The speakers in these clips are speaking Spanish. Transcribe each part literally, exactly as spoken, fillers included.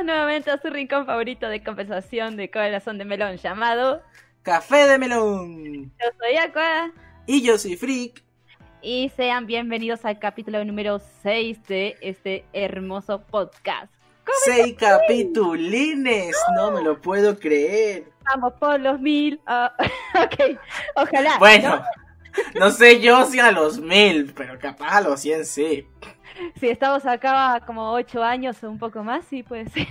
bienvenidos nuevamente a su rincón favorito de conversación de corazón de melón llamado Café de Melón. Yo soy Aqua. Y yo soy Freak. Y sean bienvenidos al capítulo número seis de este hermoso podcast. ¡Seis capitulines! No me lo puedo creer. Vamos por los mil. Uh, ok, ojalá. Bueno, ¿no? no sé yo si a los mil, pero capaz a los cien sí. Si estamos acá como ocho años o un poco más, sí puede ser.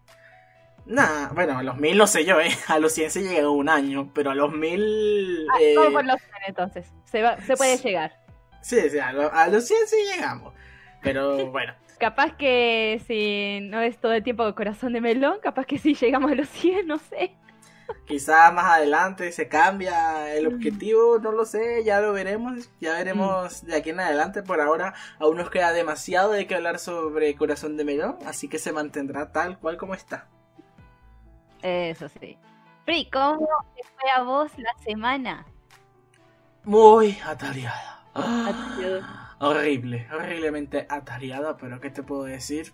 Nah, bueno, a los mil no sé yo, ¿eh? A los cien se llega un año, pero a los mil... Ah, eh... Vamos por los cien entonces. Se, va, se puede sí, llegar. Sí, sí, a, lo, a los cien sí llegamos. Pero bueno. Capaz que si no es todo el tiempo corazón de melón, capaz que sí llegamos a los cien, no sé. Quizás más adelante se cambia el objetivo, no lo sé, ya lo veremos, ya veremos de aquí en adelante. Por ahora aún nos queda demasiado de que hablar sobre Corazón de Melón, así que se mantendrá tal cual como está. Eso sí. Pri, ¿cómo te fue a vos la semana? Muy atareada. Atareada. Horrible, horriblemente atareada, pero ¿qué te puedo decir?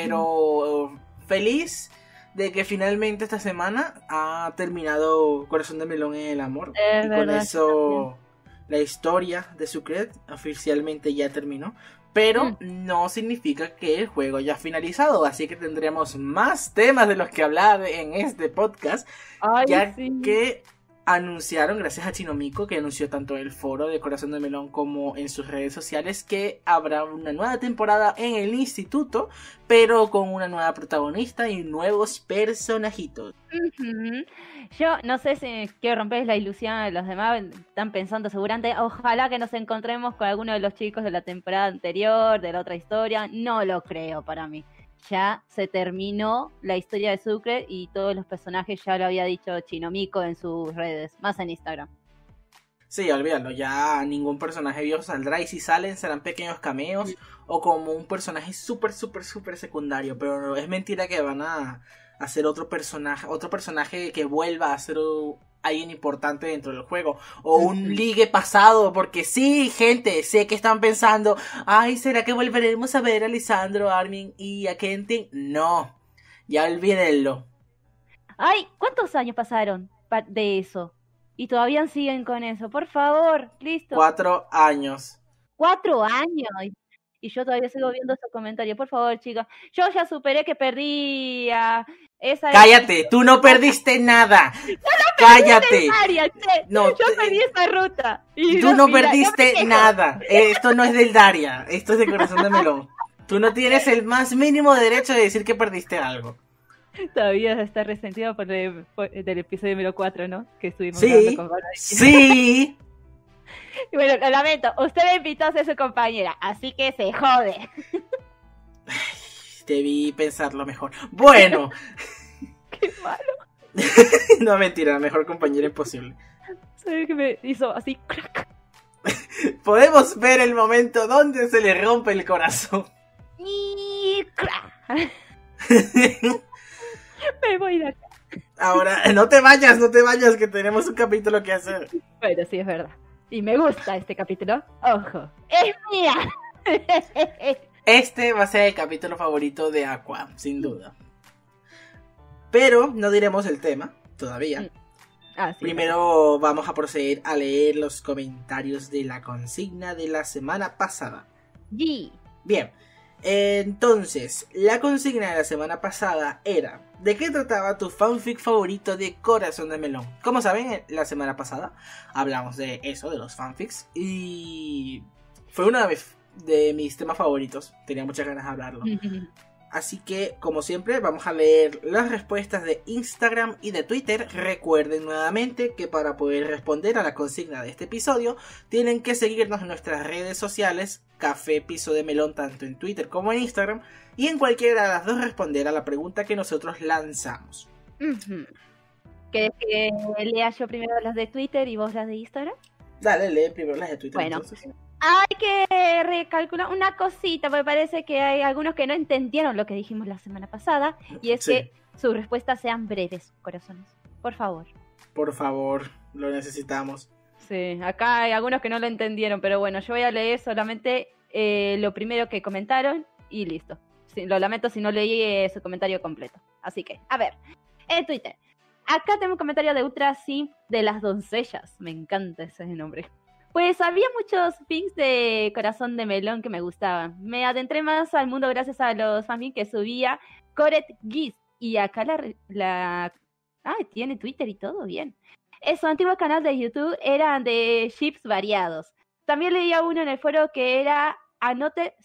Pero feliz de que finalmente esta semana ha terminado Corazón de Melón en el amor. Es y verdad, con eso la historia de Sucret oficialmente ya terminó. Pero mm. no significa que el juego haya finalizado. Así que tendremos más temas de los que hablar en este podcast. Ay, ya sí. que anunciaron, gracias a Chinomico, que anunció tanto en el foro de Corazón de Melón como en sus redes sociales, que habrá una nueva temporada en el instituto, pero con una nueva protagonista y nuevos personajitos. Uh-huh. Yo no sé si quiero romper la ilusión de los demás, están pensando seguramente, ojalá que nos encontremos con alguno de los chicos de la temporada anterior, de la otra historia. No lo creo para mí. Ya se terminó la historia de Sucre y todos los personajes ya lo había dicho Chinomico en sus redes, más en Instagram. Sí, olvídalo, ya ningún personaje viejo saldrá y si salen serán pequeños cameos sí. o como un personaje súper, súper, súper secundario, pero es mentira que van a hacer otro personaje, otro personaje que vuelva a ser alguien importante dentro del juego, o un ligue pasado, porque sí, gente, sé que están pensando, ay, ¿será que volveremos a ver a Lisandro, Armin y a Kentin? No, ya olvídenlo. Ay, ¿cuántos años pasaron de eso? Y todavía siguen con eso, por favor, listo. Cuatro años. Cuatro años. Y yo todavía sigo viendo esos comentarios, por favor, chicas. Yo ya superé que perdí a esa... Cállate, tú no perdiste nada. Yo no Cállate. Perdí Daria, che. No, yo te... perdí esa ruta. Y tú no, mira, perdiste no nada. Esto no es del Daria, esto es de Corazón de Melón. Tú no tienes el más mínimo derecho de decir que perdiste algo. Todavía está resentido por el, por, del episodio número cuatro, ¿no? Que estuvimos sí, con sí. Y bueno, lo lamento, usted me invitó a ser su compañera, así que se jode. Debí pensarlo mejor. Bueno. Qué malo. No, mentira, mejor compañera imposible. ¿Sabes qué me hizo así? Crack. Podemos ver el momento donde se le rompe el corazón. Y crack. Me voy de acá. Ahora, no te vayas, no te vayas, que tenemos un capítulo que hacer. Bueno, sí, es verdad. Y me gusta este capítulo. Ojo, es mía. Este va a ser el capítulo favorito de Aqua, sin duda. Pero no diremos el tema todavía. Ah, sí, Primero vamos a proceder a leer los comentarios de la consigna de la semana pasada. Sí. Bien, entonces, la consigna de la semana pasada era: ¿de qué trataba tu fanfic favorito de Corazón de Melón? Como saben, la semana pasada hablamos de eso, de los fanfics, y fue uno de mis, de mis temas favoritos. Tenía muchas ganas de hablarlo. Así que, como siempre, vamos a leer las respuestas de Instagram y de Twitter. Recuerden nuevamente que para poder responder a la consigna de este episodio, tienen que seguirnos en nuestras redes sociales, Café Piso de Melón, tanto en Twitter como en Instagram, y en cualquiera de las dos responder a la pregunta que nosotros lanzamos. Uh-huh. ¿Querés que lea yo primero las de Twitter y vos las de Instagram? Dale, lee primero las de Twitter. Bueno, entonces. Hay que recalcular una cosita, porque parece que hay algunos que no entendieron lo que dijimos la semana pasada, y es sí. que sus respuestas sean breves, corazones. Por favor. Por favor, lo necesitamos. Sí, acá hay algunos que no lo entendieron, pero bueno, yo voy a leer solamente eh, lo primero que comentaron y listo. sí, lo lamento si no leí eh, su comentario completo. Así que, a ver, en Twitter. Acá tengo un comentario de Ultra Simp de las doncellas. Me encanta ese nombre. Pues había muchos fanfics de Corazón de Melón que me gustaban. Me adentré más al mundo gracias a los fanfics que subía Coret Geese. Y acá la... la... Ah, tiene Twitter y todo, bien. En su antiguo canal de YouTube eran de ships variados. También leía uno en el foro que era Anote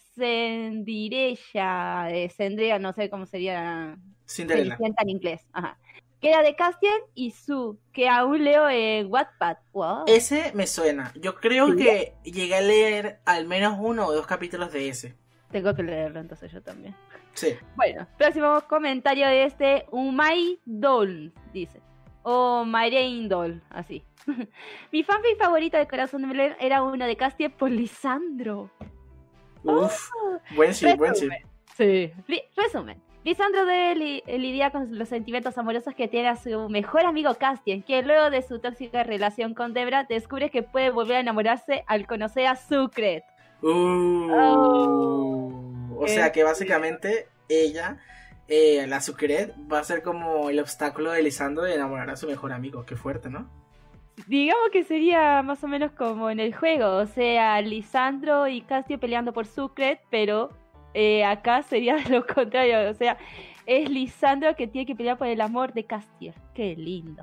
Sendirella. Eh, Sendrea, no sé cómo sería... Cinderella. Cenicienta en inglés. Ajá. Que era de Castiel y Su, que aún leo en Wattpad. Wow. Ese me suena. Yo creo ¿Sí? que llegué a leer al menos uno o dos capítulos de ese. Tengo que leerlo entonces yo también. Sí. Bueno, próximo comentario de este Umay Doll, dice. O Marein Doll, así. Mi fanfic favorito de Corazón de Melón era uno de Castiel por Lisandro. Uf, oh. buen sí, buen sí. Sí. Resumen. Lisandro debe li lidiar con los sentimientos amorosos que tiene a su mejor amigo Castiel, que luego de su tóxica relación con Debra descubre que puede volver a enamorarse al conocer a Sucret. Uh, oh, o sea que básicamente ella, eh, la Sucret, va a ser como el obstáculo de Lisandro de enamorar a su mejor amigo. Qué fuerte, ¿no? Digamos que sería más o menos como en el juego, o sea, Lisandro y Castiel peleando por Sucret, pero... Eh, acá sería lo contrario, o sea, es Lisandro que tiene que pelear por el amor de Castiel. Qué lindo.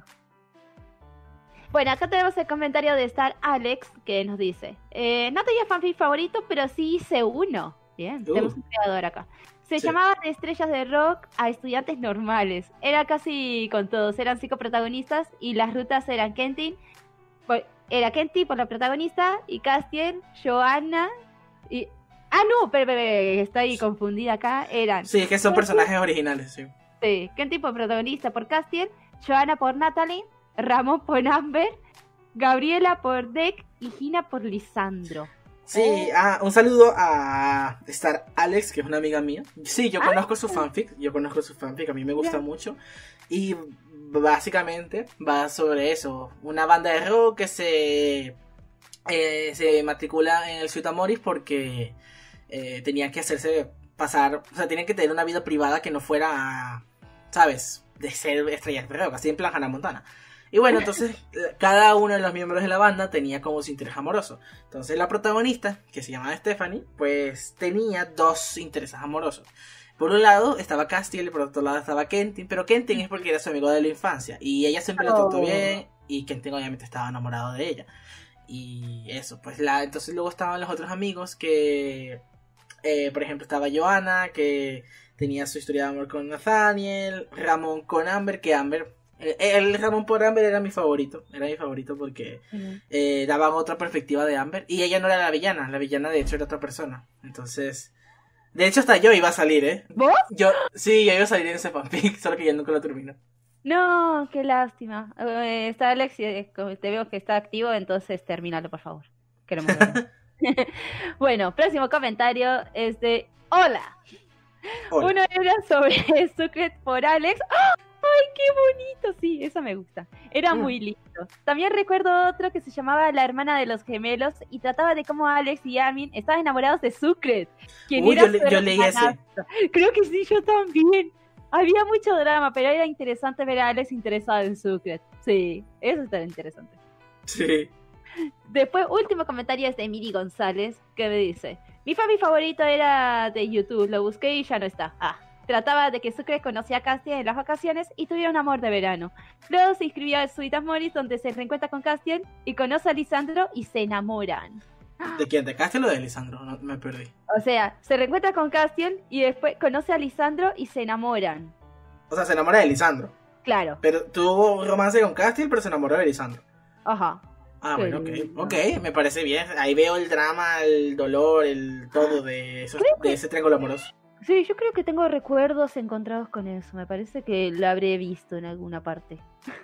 Bueno, acá tenemos el comentario de Star Alex que nos dice: eh, no tenía fanfic favorito, pero sí hice uno. Bien, uh. tenemos un creador acá. Se sí. llamaba de estrellas de rock a estudiantes normales. Era casi con todos, eran cinco protagonistas y las rutas eran Kentin, era Kenty por la protagonista y Castiel, Joanna y... Ah, no, pero, pero, pero estoy confundida acá. Eran. Sí, es que son personajes originales, sí. Sí, Kenty por protagonista por Castiel, Joanna por Natalie, Ramón por Amber, Gabriela por Deck y Gina por Lisandro. Sí, oh. ah, un saludo a Star Alex, que es una amiga mía. Sí, yo conozco ah, su fanfic, yo conozco su fanfic, a mí me gusta yeah. mucho. Y básicamente va sobre eso, una banda de rock que se, eh, se matricula en el Ciudad Moris porque... Eh, tenían que hacerse pasar, o sea, tenían que tener una vida privada que no fuera, ¿sabes? De ser estrellas de rock, así en plan Hannah Montana. Y bueno, entonces cada uno de los miembros de la banda tenía como su interés amoroso. Entonces la protagonista, que se llamaba Stephanie, pues tenía dos intereses amorosos. Por un lado estaba Castiel y por otro lado estaba Kentin, pero Kentin es porque era su amigo de la infancia y ella siempre lo trató bien y Kentin obviamente estaba enamorado de ella. Y eso, pues la entonces luego estaban los otros amigos que... Eh, por ejemplo, estaba Joanna, que tenía su historia de amor con Nathaniel. Ramón con Amber, que Amber... El, el Ramón por Amber era mi favorito. Era mi favorito porque uh-huh. eh, daban otra perspectiva de Amber. Y ella no era la villana. La villana, de hecho, era otra persona. Entonces... De hecho, hasta yo iba a salir, ¿eh? ¿Vos? Yo, sí, yo iba a salir en ese fanfic, solo que ya nunca lo termino. No, qué lástima. Eh, está Alex, eh, te veo que está activo, entonces termínalo, por favor. Queremos ver. Bueno, próximo comentario es de Hola. Hola. Uno era sobre Sucret por Alex. ¡Oh! ¡Ay, qué bonito! Sí, eso me gusta. Era mm. muy lindo. También recuerdo otro que se llamaba La hermana de los gemelos y trataba de cómo Alex y Armin estaban enamorados de Sucret. Quien Uy, era yo, le, yo leí ese. Creo que sí, yo también. Había mucho drama, pero era interesante ver a Alex interesado en Sucret. Sí, eso estaba interesante. Sí. Después, último comentario es de Miri González, que me dice: mi fanfic favorito era de YouTube, lo busqué y ya no está. Ah, trataba de que Sucret conocía a Castiel en las vacaciones y tuviera un amor de verano. Luego se inscribió a Suitas Moris, donde se reencuentra con Castiel y conoce a Lisandro y se enamoran. ¿De quién? ¿De Castiel o de Lisandro? No, me perdí. O sea, se reencuentra con Castiel y después conoce a Lisandro y se enamoran. O sea, se enamora de Lisandro. Claro. Pero tuvo romance con Castiel, pero se enamoró de Lisandro. Ajá. Ah, bueno, ok, ok, me parece bien. Ahí veo el drama, el dolor, el todo de, esos, que... de ese triángulo amoroso. Sí, yo creo que tengo recuerdos encontrados con eso. Me parece que lo habré visto en alguna parte.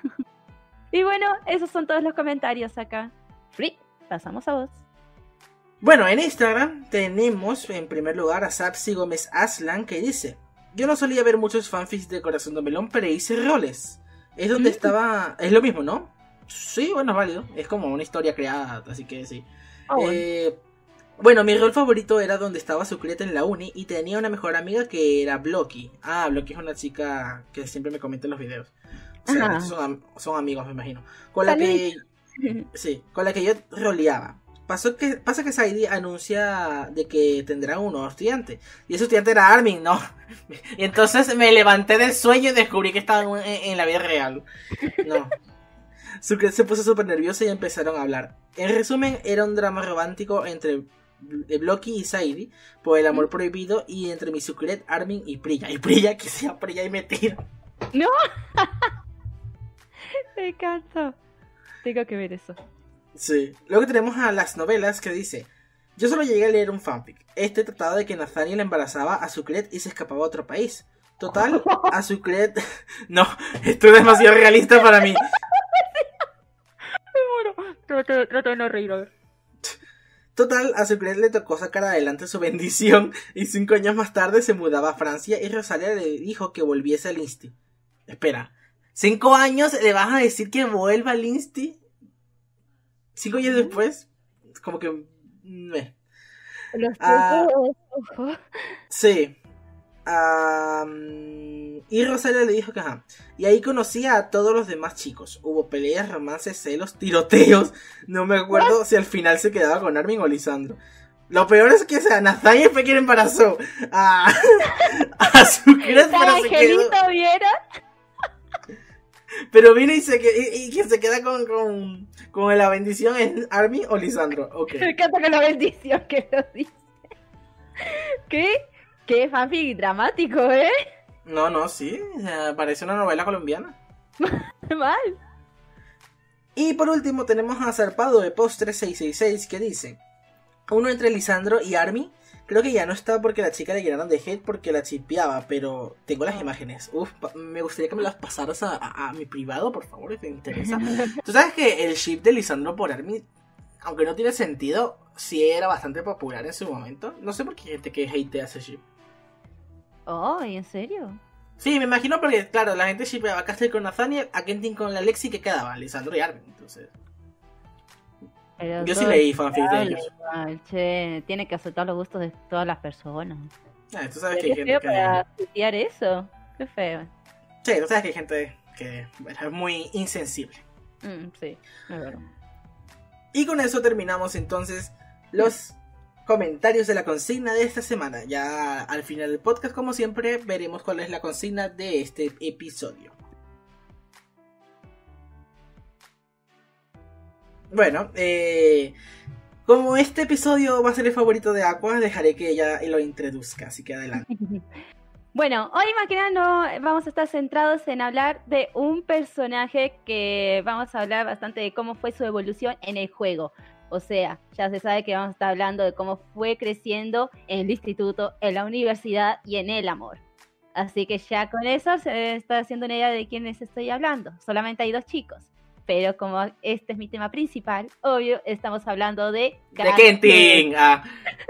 Y bueno, esos son todos los comentarios acá. Free, pasamos a vos. Bueno, en Instagram tenemos en primer lugar a Sapsi Gómez Aslan, que dice: yo no solía ver muchos fanfics de Corazón de Melón, pero hice roles. Es donde ¿Mm? estaba... Es lo mismo, ¿no? Sí, bueno, es válido. Es como una historia creada, así que sí. Oh, bueno. eh, Bueno, mi rol favorito era donde estaba Sucret en la uni y tenía una mejor amiga que era Blocky. Ah, Blocky es una chica que siempre me comenta en los videos. O sea, son, son amigos, me imagino. Con la que... Sí, con la que yo roleaba. Pasó que, pasa que Sadie anuncia de que tendrá un nuevo estudiante. Y ese estudiante era Armin, ¿no? Y entonces me levanté del sueño y descubrí que estaba en, en la vida real. No. Sucret se puso súper nerviosa y empezaron a hablar. En resumen, era un drama romántico entre Blocky y Sadie por el amor prohibido y entre mi Sucret, Armin y Priya. Y Priya, que sea Priya y me tira. ¡No! Me encanta. Tengo que ver eso. Sí. Luego tenemos a las novelas que dice: yo solo llegué a leer un fanfic. Este trataba de que Nathaniel embarazaba a Sucret y se escapaba a otro país. Total, a Sucret... No, esto es demasiado realista para mí. Me muero. Trato, trato de no reír, a ver. Total, a Sucret le tocó sacar adelante su bendición y cinco años más tarde se mudaba a Francia y Rosalia le dijo que volviese al Insti. Espera, ¿cinco años le vas a decir que vuelva al Insti? ¿Cinco años después? Como que... Meh. Los Ah, ojos. sí. Um, y Rosalia le dijo que ajá. Y ahí conocía a todos los demás chicos. Hubo peleas, romances, celos, tiroteos. No me acuerdo ¿What? si al final se quedaba con Armin o Lisandro. Lo peor es que, o sea, Nathaniel fue quien embarazó a, a Sucret, pero se quedó. ¿Viera? Pero vino y se queda, y, y quien se queda con, con, con la bendición es Armin o Lisandro. Okay. Me encanta con la bendición que lo dice. ¿Qué? Qué fanfic dramático, ¿eh? No, no, sí. O sea, parece una novela colombiana. Mal. Y por último tenemos a Zarpado de Postre seis seis seis que dice: uno entre Lisandro y Armin. Creo que ya no está porque la chica le llenaron de hate porque la chipeaba, pero tengo las imágenes. Uf, me gustaría que me las pasaras a, a, a mi privado, por favor, si te interesa. Tú sabes que el ship de Lisandro por Armin, aunque no tiene sentido, sí era bastante popular en su momento. No sé por qué hay gente que hatea ese ship. Oh, ¿en serio? Sí, me imagino porque, claro, la gente shipeaba a Castiel con Nathaniel, a Kentin con la Lexi, que quedaban Lisandro y Armin, entonces... Pero yo sí leí fanfic de ellos. Igual, che, tiene que aceptar los gustos de todas las personas. Ah, tú sabes que hay qué gente feo que... para tuitear eso. Qué feo. Sí, tú sabes que hay gente que bueno, es muy insensible. Mm, sí, es verdad. Y con eso terminamos entonces los comentarios de la consigna de esta semana. Ya al final del podcast, como siempre, veremos cuál es la consigna de este episodio. Bueno, eh, como este episodio va a ser el favorito de Aqua, dejaré que ella lo introduzca, así que adelante. Bueno, hoy más que nada no vamos a estar centrados en hablar de un personaje que vamos a hablar bastante de cómo fue su evolución en el juego. O sea, ya se sabe que vamos a estar hablando de cómo fue creciendo en el instituto, en la universidad y en el amor. Así que ya con eso se está haciendo una idea de quiénes estoy hablando. Solamente hay dos chicos. Pero como este es mi tema principal, obvio, estamos hablando de... ¡De Kentin! Ah.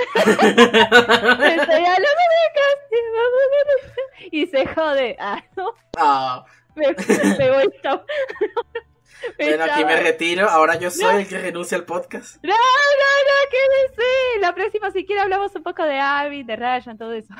Estoy hablando de Kentin. Y se jode. Ah, no. Ah. Me, me voy a... Bueno, aquí me retiro. Ahora yo soy no. el que renuncia al podcast. No, no, no, quédese. La próxima si quiere hablamos un poco de Abby, de Ryan, todo eso.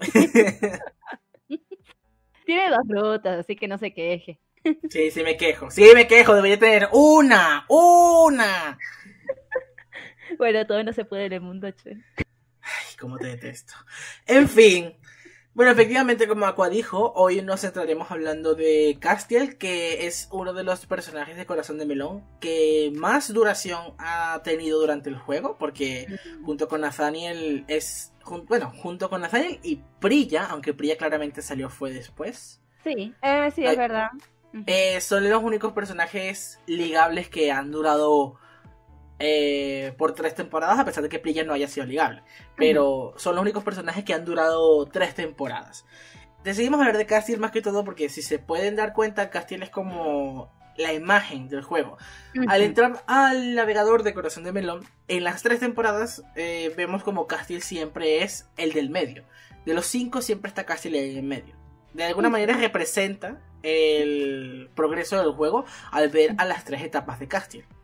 Tiene dos rutas, así que no se queje. Sí, sí me quejo, sí me quejo, debería tener una, una. Bueno, todo no se puede en el mundo, che. Ay, cómo te detesto. En fin, bueno, efectivamente, como Aqua dijo, hoy nos centraremos hablando de Castiel, que es uno de los personajes de Corazón de Melón que más duración ha tenido durante el juego, porque junto con Nathaniel es, jun, bueno, junto con Nathaniel y Priya, aunque Priya claramente salió fue después. Sí, eh, sí, es Ay, verdad. Eh, son los únicos personajes ligables que han durado eh, por tres temporadas, a pesar de que Priya no haya sido ligable. Pero uh-huh. son los únicos personajes que han durado tres temporadas. Decidimos hablar de Castiel más que todo porque, si se pueden dar cuenta, Castiel es como la imagen del juego. Uh-huh. Al entrar al navegador de Corazón de Melón, en las tres temporadas eh, vemos como Castiel siempre es el del medio. De los cinco siempre está Castiel en el medio. De alguna manera representa el progreso del juego al ver a las tres etapas de Castiel.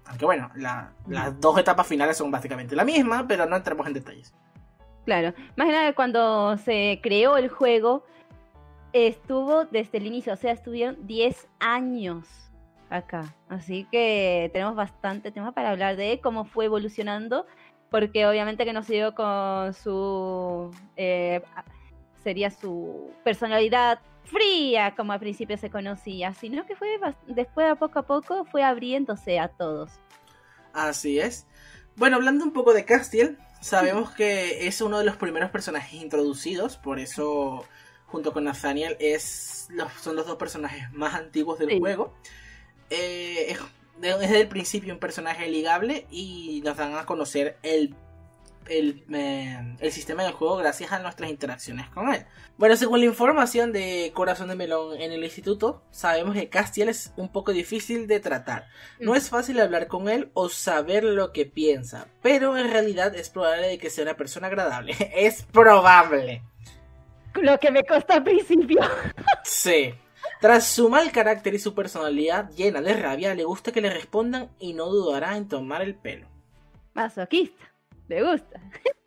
Aunque bueno, la, las dos etapas finales son básicamente la misma, pero no entremos en detalles. Claro, más que nada cuando se creó el juego, estuvo desde el inicio, o sea, estuvieron diez años acá. Así que tenemos bastante tema para hablar de cómo fue evolucionando, porque obviamente que no se dio con su... Eh, sería su personalidad fría, como al principio se conocía, sino que fue después, a poco a poco, fue abriéndose a todos. Así es. Bueno, hablando un poco de Castiel, sabemos que es uno de los primeros personajes introducidos, por eso, junto con Nathaniel, es los, son los dos personajes más antiguos del sí. juego. Eh, es, desde el principio un personaje ligable y nos dan a conocer el El, eh, el sistema del juego gracias a nuestras interacciones con él. Bueno, según la información de Corazón de Melón en el instituto, sabemos que Castiel es un poco difícil de tratar. No es fácil hablar con él o saber lo que piensa, pero en realidad es probable de que sea una persona agradable. Es probable. Lo que me costó al principio. Sí. Tras su mal carácter y su personalidad llena de rabia, le gusta que le respondan y no dudará en tomar el pelo. Masoquista. Me gusta.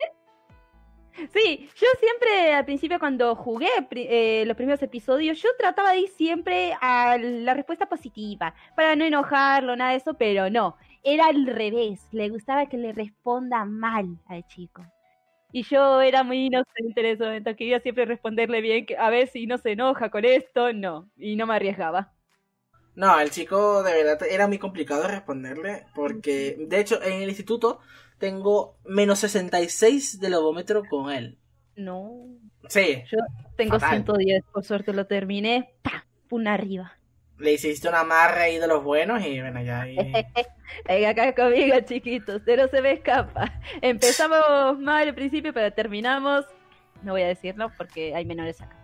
Sí, yo siempre al principio cuando jugué eh, los primeros episodios, yo trataba de ir siempre a la respuesta positiva, para no enojarlo, nada de eso, pero no, era al revés, le gustaba que le responda mal al chico. Y yo era muy inocente en ese momento, quería siempre responderle bien, a ver si no se enoja con esto, no, y no me arriesgaba. No, el chico de verdad era muy complicado de responderle, porque de hecho en el instituto tengo menos sesenta y seis de logómetro con él. No. Sí. Yo tengo fatal. ciento diez, por suerte lo terminé. ¡Pah! Una arriba. Le hiciste una amarre ahí de los buenos y bueno, ya ahí... Venga acá conmigo, chiquitos, usted no se me escapa. Empezamos mal al principio, pero terminamos... No voy a decirlo porque hay menores acá.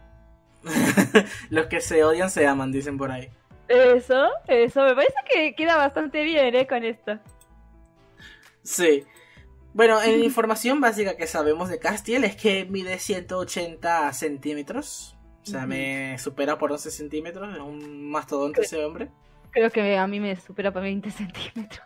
Los que se odian se aman, dicen por ahí. Eso, eso, me parece que queda bastante bien, ¿eh? Con esto. Sí. Bueno, en la información básica que sabemos de Castiel es que mide ciento ochenta centímetros. O sea, uh-huh. me supera por once centímetros. Es un mastodonte creo, ese hombre. Creo que a mí me supera por veinte centímetros.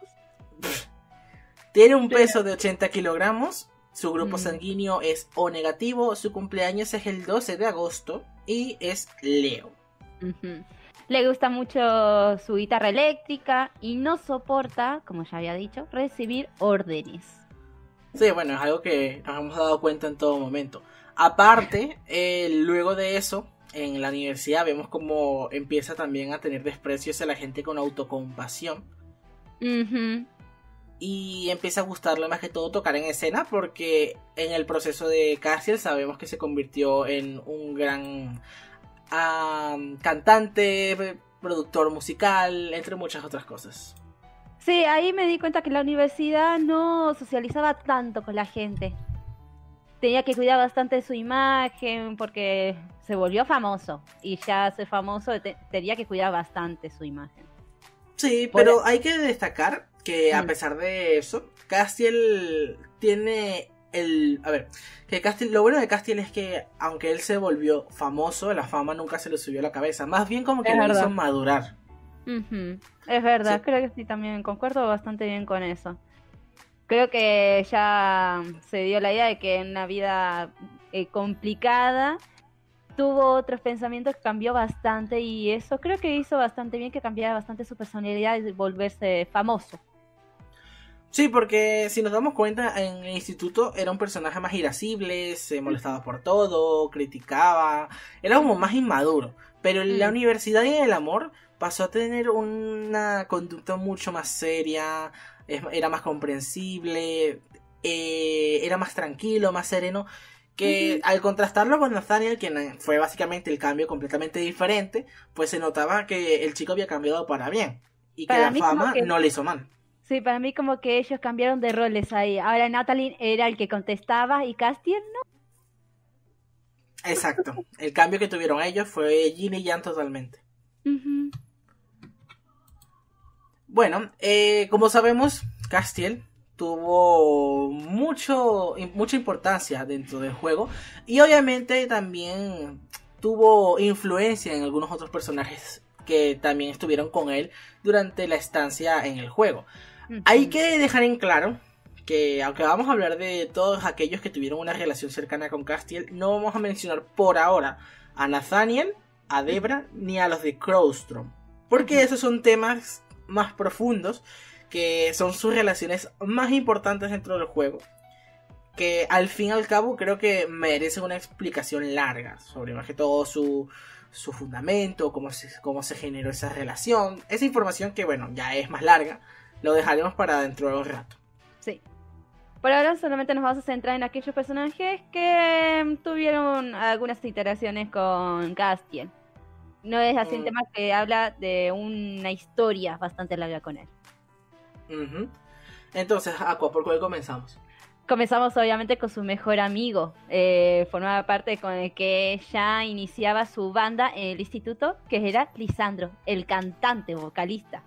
Tiene un peso de ochenta kilogramos. Su grupo uh-huh. sanguíneo es O negativo. Su cumpleaños es el doce de agosto. Y es Leo. Uh-huh. Le gusta mucho su guitarra eléctrica. Y no soporta, como ya había dicho, recibir órdenes. Sí, bueno, es algo que nos hemos dado cuenta en todo momento. Aparte, eh, luego de eso, en la universidad vemos como empieza también a tener desprecio hacia la gente con autocompasión. Uh-huh. Y empieza a gustarle más que todo tocar en escena, porque en el proceso de Castiel sabemos que se convirtió en un gran uh, cantante, productor musical, entre muchas otras cosas. Sí, ahí me di cuenta que la universidad no socializaba tanto con la gente. Tenía que cuidar bastante de su imagen porque se volvió famoso. Y ya ser famoso te- tenía que cuidar bastante su imagen. Sí, pero Por... hay que destacar que a pesar de eso, Castiel tiene el... A ver, que Castiel, lo bueno de Castiel es que aunque él se volvió famoso, la fama nunca se le subió a la cabeza. Más bien como que es lo verdad. hizo madurar. Uh-huh. Es verdad, sí. Creo que sí, también concuerdo bastante bien con eso. Creo que ya se dio la idea de que en una vida eh, complicada tuvo otros pensamientos, cambió bastante y eso creo que hizo bastante bien que cambiara bastante su personalidad y volverse famoso. Sí, porque si nos damos cuenta, en el instituto era un personaje más irascible, se molestaba por todo, criticaba, era como más inmaduro. Pero en la universidad y en el amor pasó a tener una conducta mucho más seria, era más comprensible, eh, era más tranquilo, más sereno, que uh-huh. al contrastarlo con Nathaniel, quien fue básicamente el cambio completamente diferente, pues se notaba que el chico había cambiado para bien y que para la fama que... no le hizo mal. Sí, para mí como que ellos cambiaron de roles ahí. Ahora Natalie era el que contestaba y Castiel no. Exacto. El cambio que tuvieron ellos fue Yin y Yang totalmente. Uh-huh. Bueno, eh, como sabemos, Castiel tuvo mucho, mucha importancia dentro del juego y obviamente también tuvo influencia en algunos otros personajes que también estuvieron con él durante la estancia en el juego. Hay que dejar en claro que aunque vamos a hablar de todos aquellos que tuvieron una relación cercana con Castiel, no vamos a mencionar por ahora a Nathaniel, a Debra, ni a los de Crowstrom, porque esos son temas más profundos, que son sus relaciones más importantes dentro del juego, que al fin y al cabo creo que merecen una explicación larga sobre más que todo su, su fundamento, cómo se, cómo se generó esa relación, esa información que bueno, ya es más larga, lo dejaremos para dentro de un rato. Sí. Por ahora solamente nos vamos a centrar en aquellos personajes que tuvieron algunas interacciones con Castiel. No es así mm. un tema que habla de una historia bastante larga con él. Uh-huh. Entonces, Aqua, ¿por cuál comenzamos? Comenzamos obviamente con su mejor amigo. Eh, formaba parte con el que ya iniciaba su banda en el instituto, que era Lisandro, el cantante, vocalista.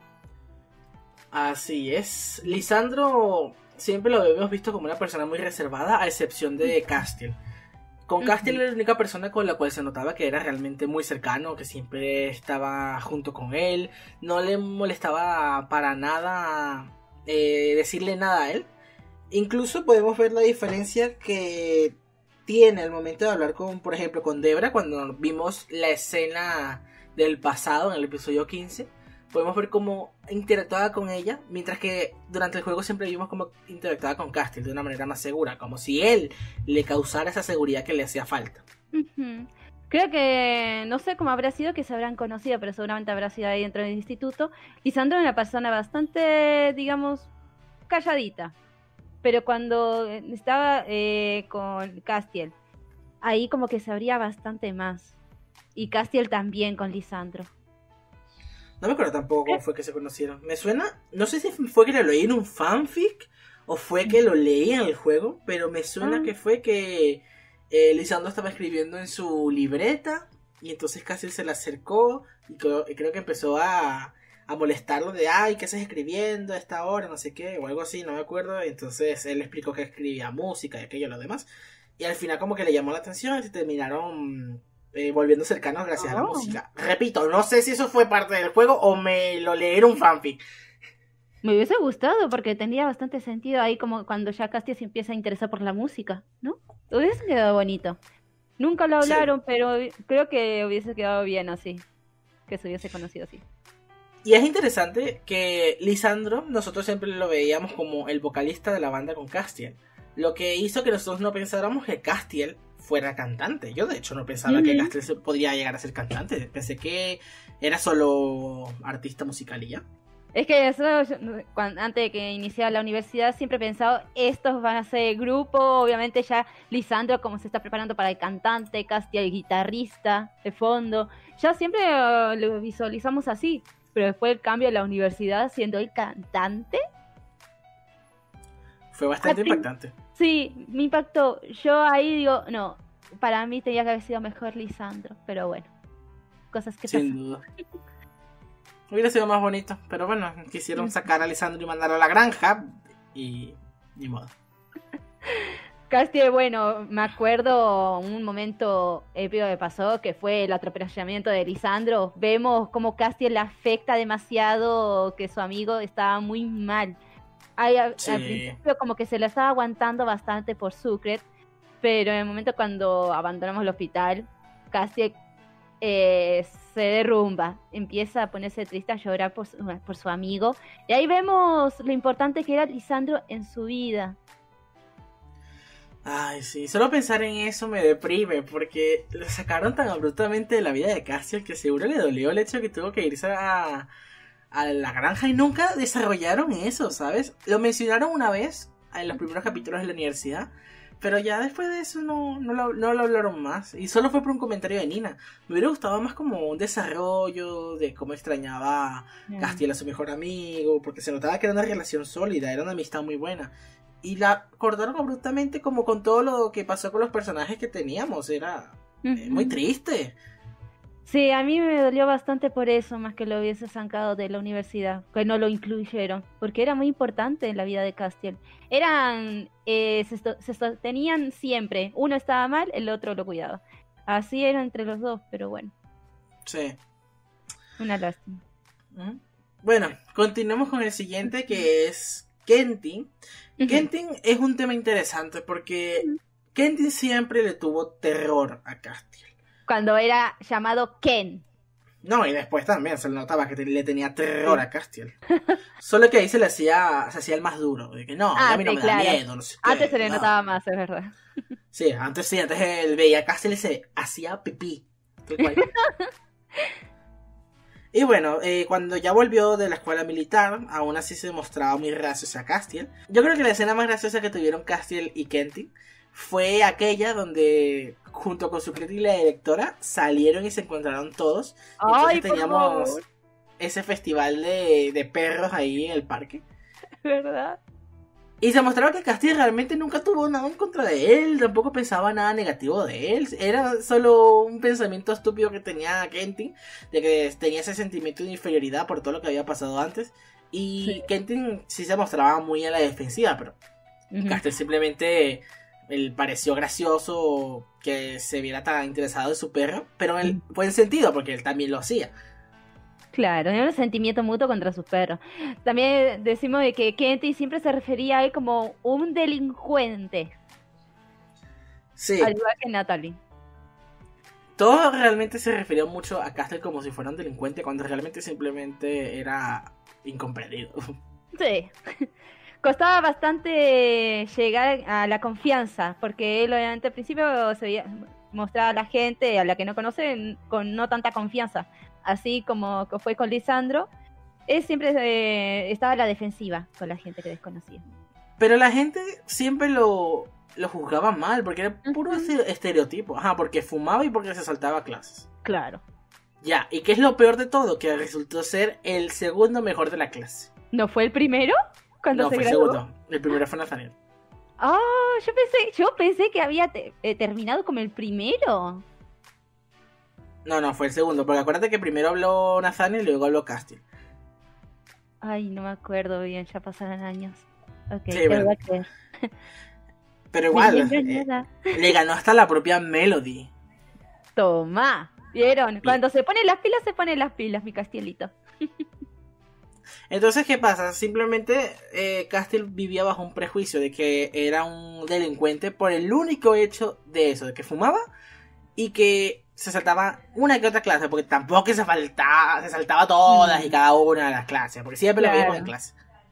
Así es. Lisandro siempre lo hemos visto como una persona muy reservada, a excepción de Castiel. Con Castiel era la única persona con la cual se notaba que era realmente muy cercano, que siempre estaba junto con él, no le molestaba para nada eh, decirle nada a él. Incluso podemos ver la diferencia que tiene al momento de hablar con, por ejemplo, con Debra, cuando vimos la escena del pasado en el episodio quince. Podemos ver cómo interactuaba con ella, mientras que durante el juego siempre vimos cómo interactuaba con Castiel de una manera más segura, como si él le causara esa seguridad que le hacía falta. Uh-huh. Creo que, no sé cómo habrá sido que se habrán conocido, pero seguramente habrá sido ahí dentro del instituto. Lisandro era una persona bastante, digamos, calladita, pero cuando estaba eh, con Castiel, ahí como que se abría bastante más, y Castiel también con Lisandro. No me acuerdo tampoco cómo fue que se conocieron. Me suena, no sé si fue que lo leí en un fanfic o fue que lo leí en el juego, pero me suena ah. que fue que eh, Lisandro estaba escribiendo en su libreta y entonces Castiel se le acercó y creo, y creo que empezó a, a molestarlo de ay, ¿qué estás escribiendo a esta hora? No sé qué, o algo así, no me acuerdo. Y entonces él le explicó que escribía música y aquello y lo demás. Y al final como que le llamó la atención y se terminaron Eh, volviendo cercanos gracias oh. a la música. Repito, no sé si eso fue parte del juego o me lo leí en un fanfic. Me hubiese gustado porque tenía bastante sentido ahí como cuando ya Castiel se empieza a interesar por la música, ¿no? Hubiese quedado bonito. Nunca lo hablaron, sí. Pero creo que hubiese quedado bien así. Que se hubiese conocido así. Y es interesante que Lisandro, nosotros siempre lo veíamos como el vocalista de la banda con Castiel. Lo que hizo que nosotros no pensáramos que Castiel fuera cantante. Yo de hecho no pensaba uh-huh. que Castiel podría llegar a ser cantante. Pensé que era solo artista musical y ya. Es que eso, cuando, antes de que iniciara la universidad siempre he pensado, estos van a ser grupo, obviamente ya Lisandro como se está preparando para el cantante, Castiel el guitarrista de fondo, ya siempre uh, lo visualizamos así, pero después el cambio de la universidad siendo el cantante fue bastante Al impactante. Sí, me impactó. Yo ahí digo, no, para mí tenía que haber sido mejor Lisandro, pero bueno, cosas que sin pasan. duda. Hubiera sido más bonito, pero bueno, quisieron sacar a Lisandro y mandarlo a la granja y ni modo. Castiel, bueno, me acuerdo un momento épico que pasó, que fue el atropellamiento de Lisandro. Vemos cómo Castiel le afecta demasiado, que su amigo estaba muy mal. Ay, al, sí. al principio como que se lo estaba aguantando bastante por Sucret, pero en el momento cuando abandonamos el hospital, Castiel eh, se derrumba, empieza a ponerse triste, a llorar por su, por su amigo, y ahí vemos lo importante que era Lisandro en su vida. Ay, sí, solo pensar en eso me deprime, porque lo sacaron tan abruptamente de la vida de Castiel que seguro le dolió el hecho de que tuvo que irse a... a la granja y nunca desarrollaron eso, ¿sabes? Lo mencionaron una vez en los primeros capítulos de la universidad, pero ya después de eso no, no, lo, no lo hablaron más y solo fue por un comentario de Nina. Me hubiera gustado más como un desarrollo de cómo extrañaba mm. Castiel a su mejor amigo, porque se notaba que era una relación sólida, era una amistad muy buena y la cortaron abruptamente como con todo lo que pasó con los personajes que teníamos. Era uh-huh. eh, muy triste. Sí, a mí me dolió bastante por eso, más que lo hubiese sacado de la universidad, que no lo incluyeron, porque era muy importante en la vida de Castiel. Eran, eh, se, se sostenían siempre, uno estaba mal, el otro lo cuidaba. Así era entre los dos, pero bueno. Sí. Una lástima. Bueno, continuemos con el siguiente, que es Kentin. Ujú. Kentin es un tema interesante porque Kentin siempre le tuvo terror a Castiel. Cuando era llamado Ken. No, y después también se le notaba que te- le tenía terror a Castiel. Solo que ahí se le hacía, se hacía el más duro, de que no, Ah, a mí no sí, me claro. da miedo, no sé qué, Antes se le no. notaba más, es verdad. Sí, antes sí, antes él veía a Castiel y se hacía pipí. Tal cual. Y bueno, eh, cuando ya volvió de la escuela militar, aún así se mostraba muy graciosa a Castiel. Yo creo que la escena más graciosa que tuvieron Castiel y Kentin fue aquella donde, junto con su crítica y la directora, salieron y se encontraron todos. Entonces Ay, por teníamos favor. ese festival de, de perros ahí en el parque. ¿Verdad? Y se mostraba que Castiel realmente nunca tuvo nada en contra de él, tampoco pensaba nada negativo de él. Era solo un pensamiento estúpido que tenía Kentin, de que tenía ese sentimiento de inferioridad por todo lo que había pasado antes. Y Sí. Kentin sí se mostraba muy a la defensiva, pero Ujú. Castiel simplemente le pareció gracioso que se viera tan interesado en su perro, pero en el buen sentido, porque él también lo hacía. Claro, era un sentimiento mutuo contra sus perros. También decimos de que Kenty siempre se refería a él como un delincuente, Sí, al igual que Natalie. todo realmente se refirió mucho a Castiel como si fuera un delincuente, cuando realmente simplemente era incomprendido. Sí. Costaba bastante llegar a la confianza, porque él obviamente al principio se veía, mostraba a la gente, a la que no conocen, con no tanta confianza. Así como que fue con Lisandro, él siempre eh, estaba a la defensiva con la gente que desconocía. Pero la gente siempre lo, lo juzgaba mal, porque era puro Ujú. este- estereotipo. Ajá, porque fumaba y porque se saltaba clases. Claro. Ya, ¿y qué es lo peor de todo? Que resultó ser el segundo mejor de la clase. ¿No fue el primero? Cuando No, se fue el graduó. segundo. El primero fue Nathaniel. Ah, yo pensé, yo pensé que había te- eh, terminado como el primero. No, no, fue el segundo, porque acuérdate que primero habló Nathaniel y luego habló Castiel. Ay, no me acuerdo bien, ya pasaron años. Ok, Sí, te bueno. voy a creer. Pero igual, Me eh, engañada. le ganó hasta la propia Melody. Toma. ¿Vieron? Cuando se ponen las pilas, se ponen las pilas, mi Castielito. Entonces, ¿qué pasa? Simplemente eh, Castiel vivía bajo un prejuicio de que era un delincuente por el único hecho de eso, de que fumaba y que se saltaba una que otra clase, porque tampoco se faltaba, se saltaba todas y cada una de las clases, porque siempre lo Claro. veíamos en clase.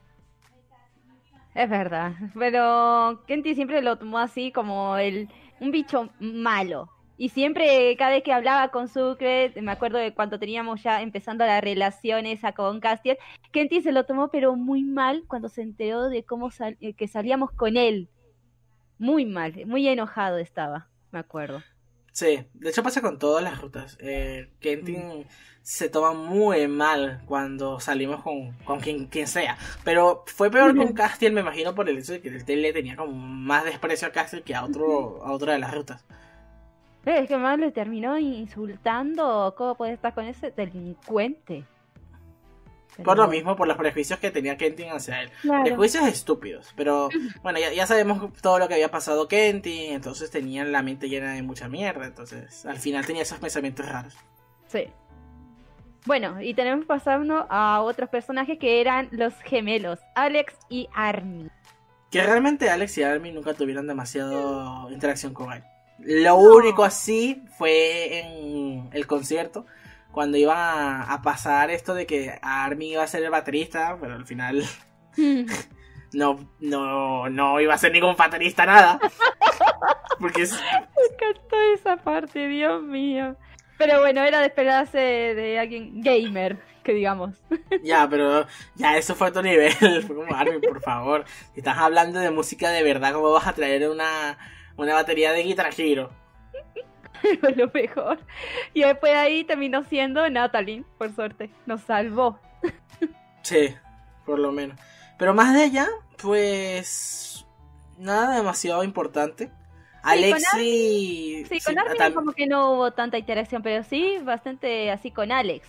Es verdad. Pero Kenty siempre lo tomó así como el un bicho malo. Y siempre, cada vez que hablaba con Sucre, me acuerdo de cuando teníamos ya empezando la relación esa con Castiel, Kenty se lo tomó pero muy mal cuando se enteró de cómo sal- eh, que salíamos con él. Muy mal, muy enojado estaba, me acuerdo. Sí, de hecho pasa con todas las rutas. Eh, Kentin se toma muy mal cuando salimos con, con quien, quien sea. Pero fue peor con Castiel, me imagino, por el hecho de que él le tenía como más desprecio a Castiel que a otro a otra de las rutas. Eh, Es que más le terminó insultando. ¿Cómo puede estar con ese delincuente? Pero Por lo bueno. mismo, por los prejuicios que tenía Kentin hacia él. Claro. Prejuicios estúpidos. Pero bueno, ya, ya sabemos todo lo que había pasado Kentin. Entonces tenían la mente llena de mucha mierda. Entonces al final tenía esos pensamientos raros. Sí. Bueno, y tenemos pasando a otros personajes que eran los gemelos, Alex y Army. Que realmente Alex y Armin nunca tuvieron demasiado interacción con él. Lo único así fue en el concierto, cuando iban a, a pasar esto de que Armin iba a ser el baterista, pero al final no, no, no iba a ser ningún baterista nada. Porque es, Me encantó esa parte, Dios mío. Pero bueno, era de esperarse de alguien gamer, que digamos. ya, pero ya eso fue a otro nivel. Fue como, Armin, por favor, si estás hablando de música de verdad, ¿cómo vas a traer una, una batería de Guitar Hero? Fue lo mejor. Y después de ahí terminó siendo Natalie, por suerte. Nos salvó. Sí, por lo menos. Pero más de allá, pues nada demasiado importante. con Alexi... Sí, con sí, Armin tam- como que no hubo tanta interacción, pero sí bastante así con Alex.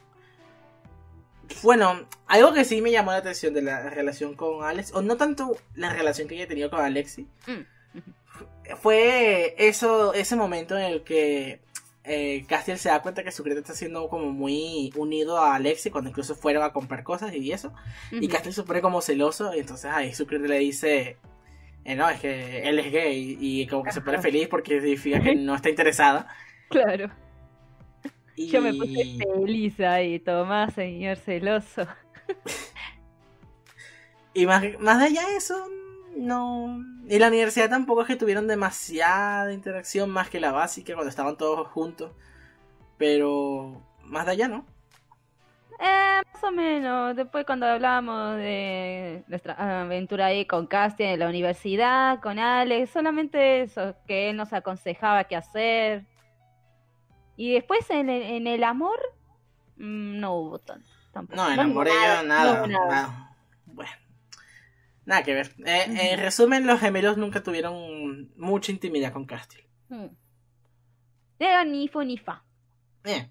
Bueno, algo que sí me llamó la atención de la relación con Alex, o no tanto la relación que ella tenía con Alexi, Mm. fue eso, ese momento en el que eh, Castiel se da cuenta que Sucret está siendo como muy unido a Alexei cuando incluso fueron a comprar cosas y eso. Uh-huh. Y Castiel se pone como celoso y entonces ahí Sucret le dice, eh, no, es que él es gay y como que se pone feliz porque significa que no está interesada. Claro. Y... Yo me puse feliz ahí, Tomás, señor celoso. Y más, más de allá eso, no. Y la universidad tampoco es que tuvieron demasiada interacción más que la básica cuando estaban todos juntos. Pero más de allá, ¿no? Eh, más o menos. Después cuando hablábamos de nuestra aventura ahí con Castiel en la universidad, con Alex, solamente eso, que él nos aconsejaba qué hacer. Y después en el, en el amor, mmm, no hubo tanto. Tampoco. No, en el amor ellos nada, no, nada. nada. Bueno. Nada que ver. Eh, uh-huh. En resumen, los gemelos nunca tuvieron mucha intimidad con Castiel. Uh-huh. Era ni fu ni fa. Eh.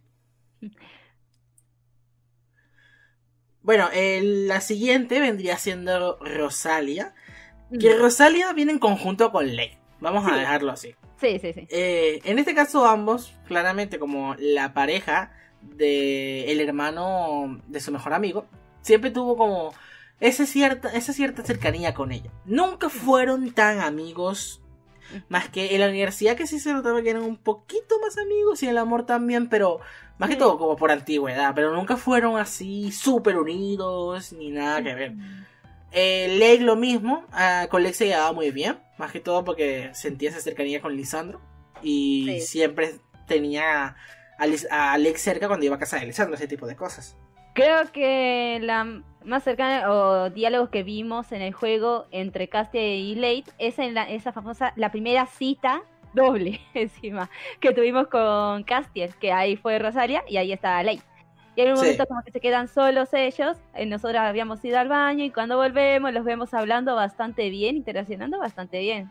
Bueno, eh, la siguiente vendría siendo Rosalia. Uh-huh. Que Rosalia viene en conjunto con Lei. Vamos sí. a dejarlo así. Sí, sí, sí. Eh, en este caso, ambos, claramente como la pareja de el hermano de su mejor amigo, siempre tuvo como esa cierta, esa cierta cercanía con ella. Nunca fueron tan amigos, más que en la universidad que sí se notaba que eran un poquito más amigos y en el amor también, pero más sí. que todo como por antigüedad, pero nunca fueron así súper unidos ni nada que ver. Eh, Lei lo mismo, uh, con Lex se llevaba muy bien, más que todo porque sentía esa cercanía con Lisandro y sí. siempre tenía a, Liz, a Lex cerca cuando iba a casa de Lisandro, ese tipo de cosas. Creo que la más cercana o diálogos que vimos en el juego entre Castiel y Lei es en la, esa famosa, la primera cita doble encima que tuvimos con Castiel, que ahí fue Rosalia y ahí estaba Lei. Y en un momento sí. como que se quedan solos ellos, nosotros habíamos ido al baño y cuando volvemos los vemos hablando bastante bien, interaccionando bastante bien.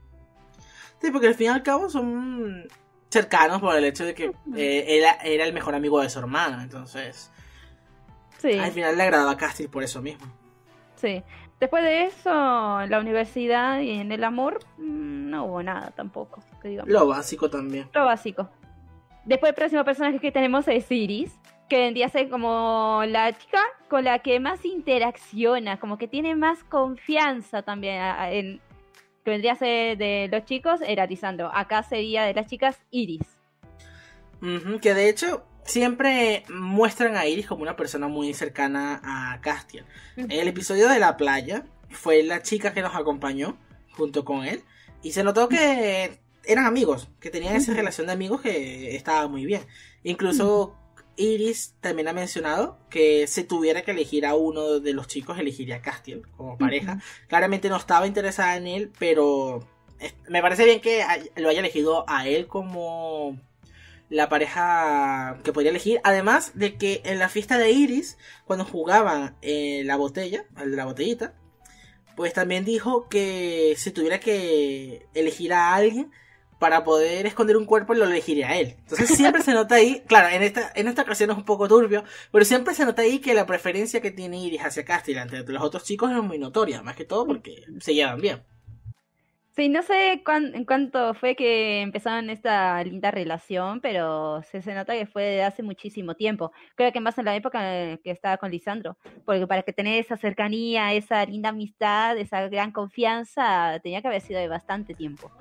Sí, porque al fin y al cabo son cercanos por el hecho de que eh, era, era el mejor amigo de su hermano, entonces sí. al final le agradaba a Castiel por eso mismo. Sí, después de eso, en la universidad y en el amor, no hubo nada tampoco, que digamos. Lo básico también. Lo básico. Después el próximo personaje que tenemos es Iris, que vendría a ser como la chica con la que más interacciona, como que tiene más confianza también. En, que vendría a ser de los chicos, era Lisandro. Acá sería de las chicas, Iris. Uh-huh, que de hecho siempre muestran a Iris como una persona muy cercana a Castiel. Uh-huh. En el episodio de la playa fue la chica que nos acompañó junto con él y se notó que eran amigos, que tenían esa uh-huh. relación de amigos que estaba muy bien. Incluso uh-huh. Iris también ha mencionado que si tuviera que elegir a uno de los chicos, elegiría a Castiel como pareja. Uh-huh. Claramente no estaba interesada en él, pero me parece bien que lo haya elegido a él como la pareja que podría elegir. Además de que en la fiesta de Iris, cuando jugaban en la botella, en la botellita, pues también dijo que si tuviera que elegir a alguien para poder esconder un cuerpo, lo elegiría a él. Entonces siempre se nota ahí, claro, en esta, en esta ocasión es un poco turbio, pero siempre se nota ahí que la preferencia que tiene Iris hacia Castiel entre los otros chicos es muy notoria, más que todo porque se llevan bien. Sí, no sé cuán, en cuánto fue que empezaron esta linda relación, pero se, se nota que fue de hace muchísimo tiempo. Creo que más en la época que estaba con Lisandro, porque para que tener esa cercanía, esa linda amistad, esa gran confianza, tenía que haber sido de bastante tiempo.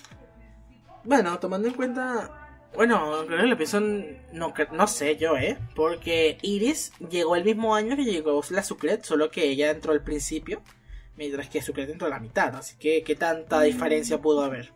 Bueno, tomando en cuenta, bueno, creo que el episodio, no, no sé yo, ¿eh? Porque Iris llegó el mismo año que llegó la Sucret, solo que ella entró al principio, mientras que Sucret entró a la mitad, así que ¿qué tanta diferencia pudo haber?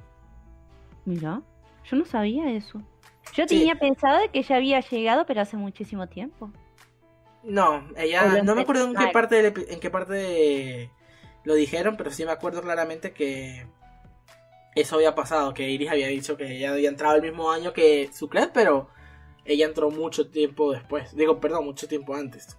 Mira, yo no sabía eso. Yo tenía sí. pensado de que ella había llegado, pero hace muchísimo tiempo. No, ella, no me acuerdo en qué parte, de, en qué parte de, lo dijeron, pero sí me acuerdo claramente que eso había pasado, que Iris había dicho que ella había entrado el mismo año que Sucret, pero ella entró mucho tiempo después. Digo, perdón, mucho tiempo antes.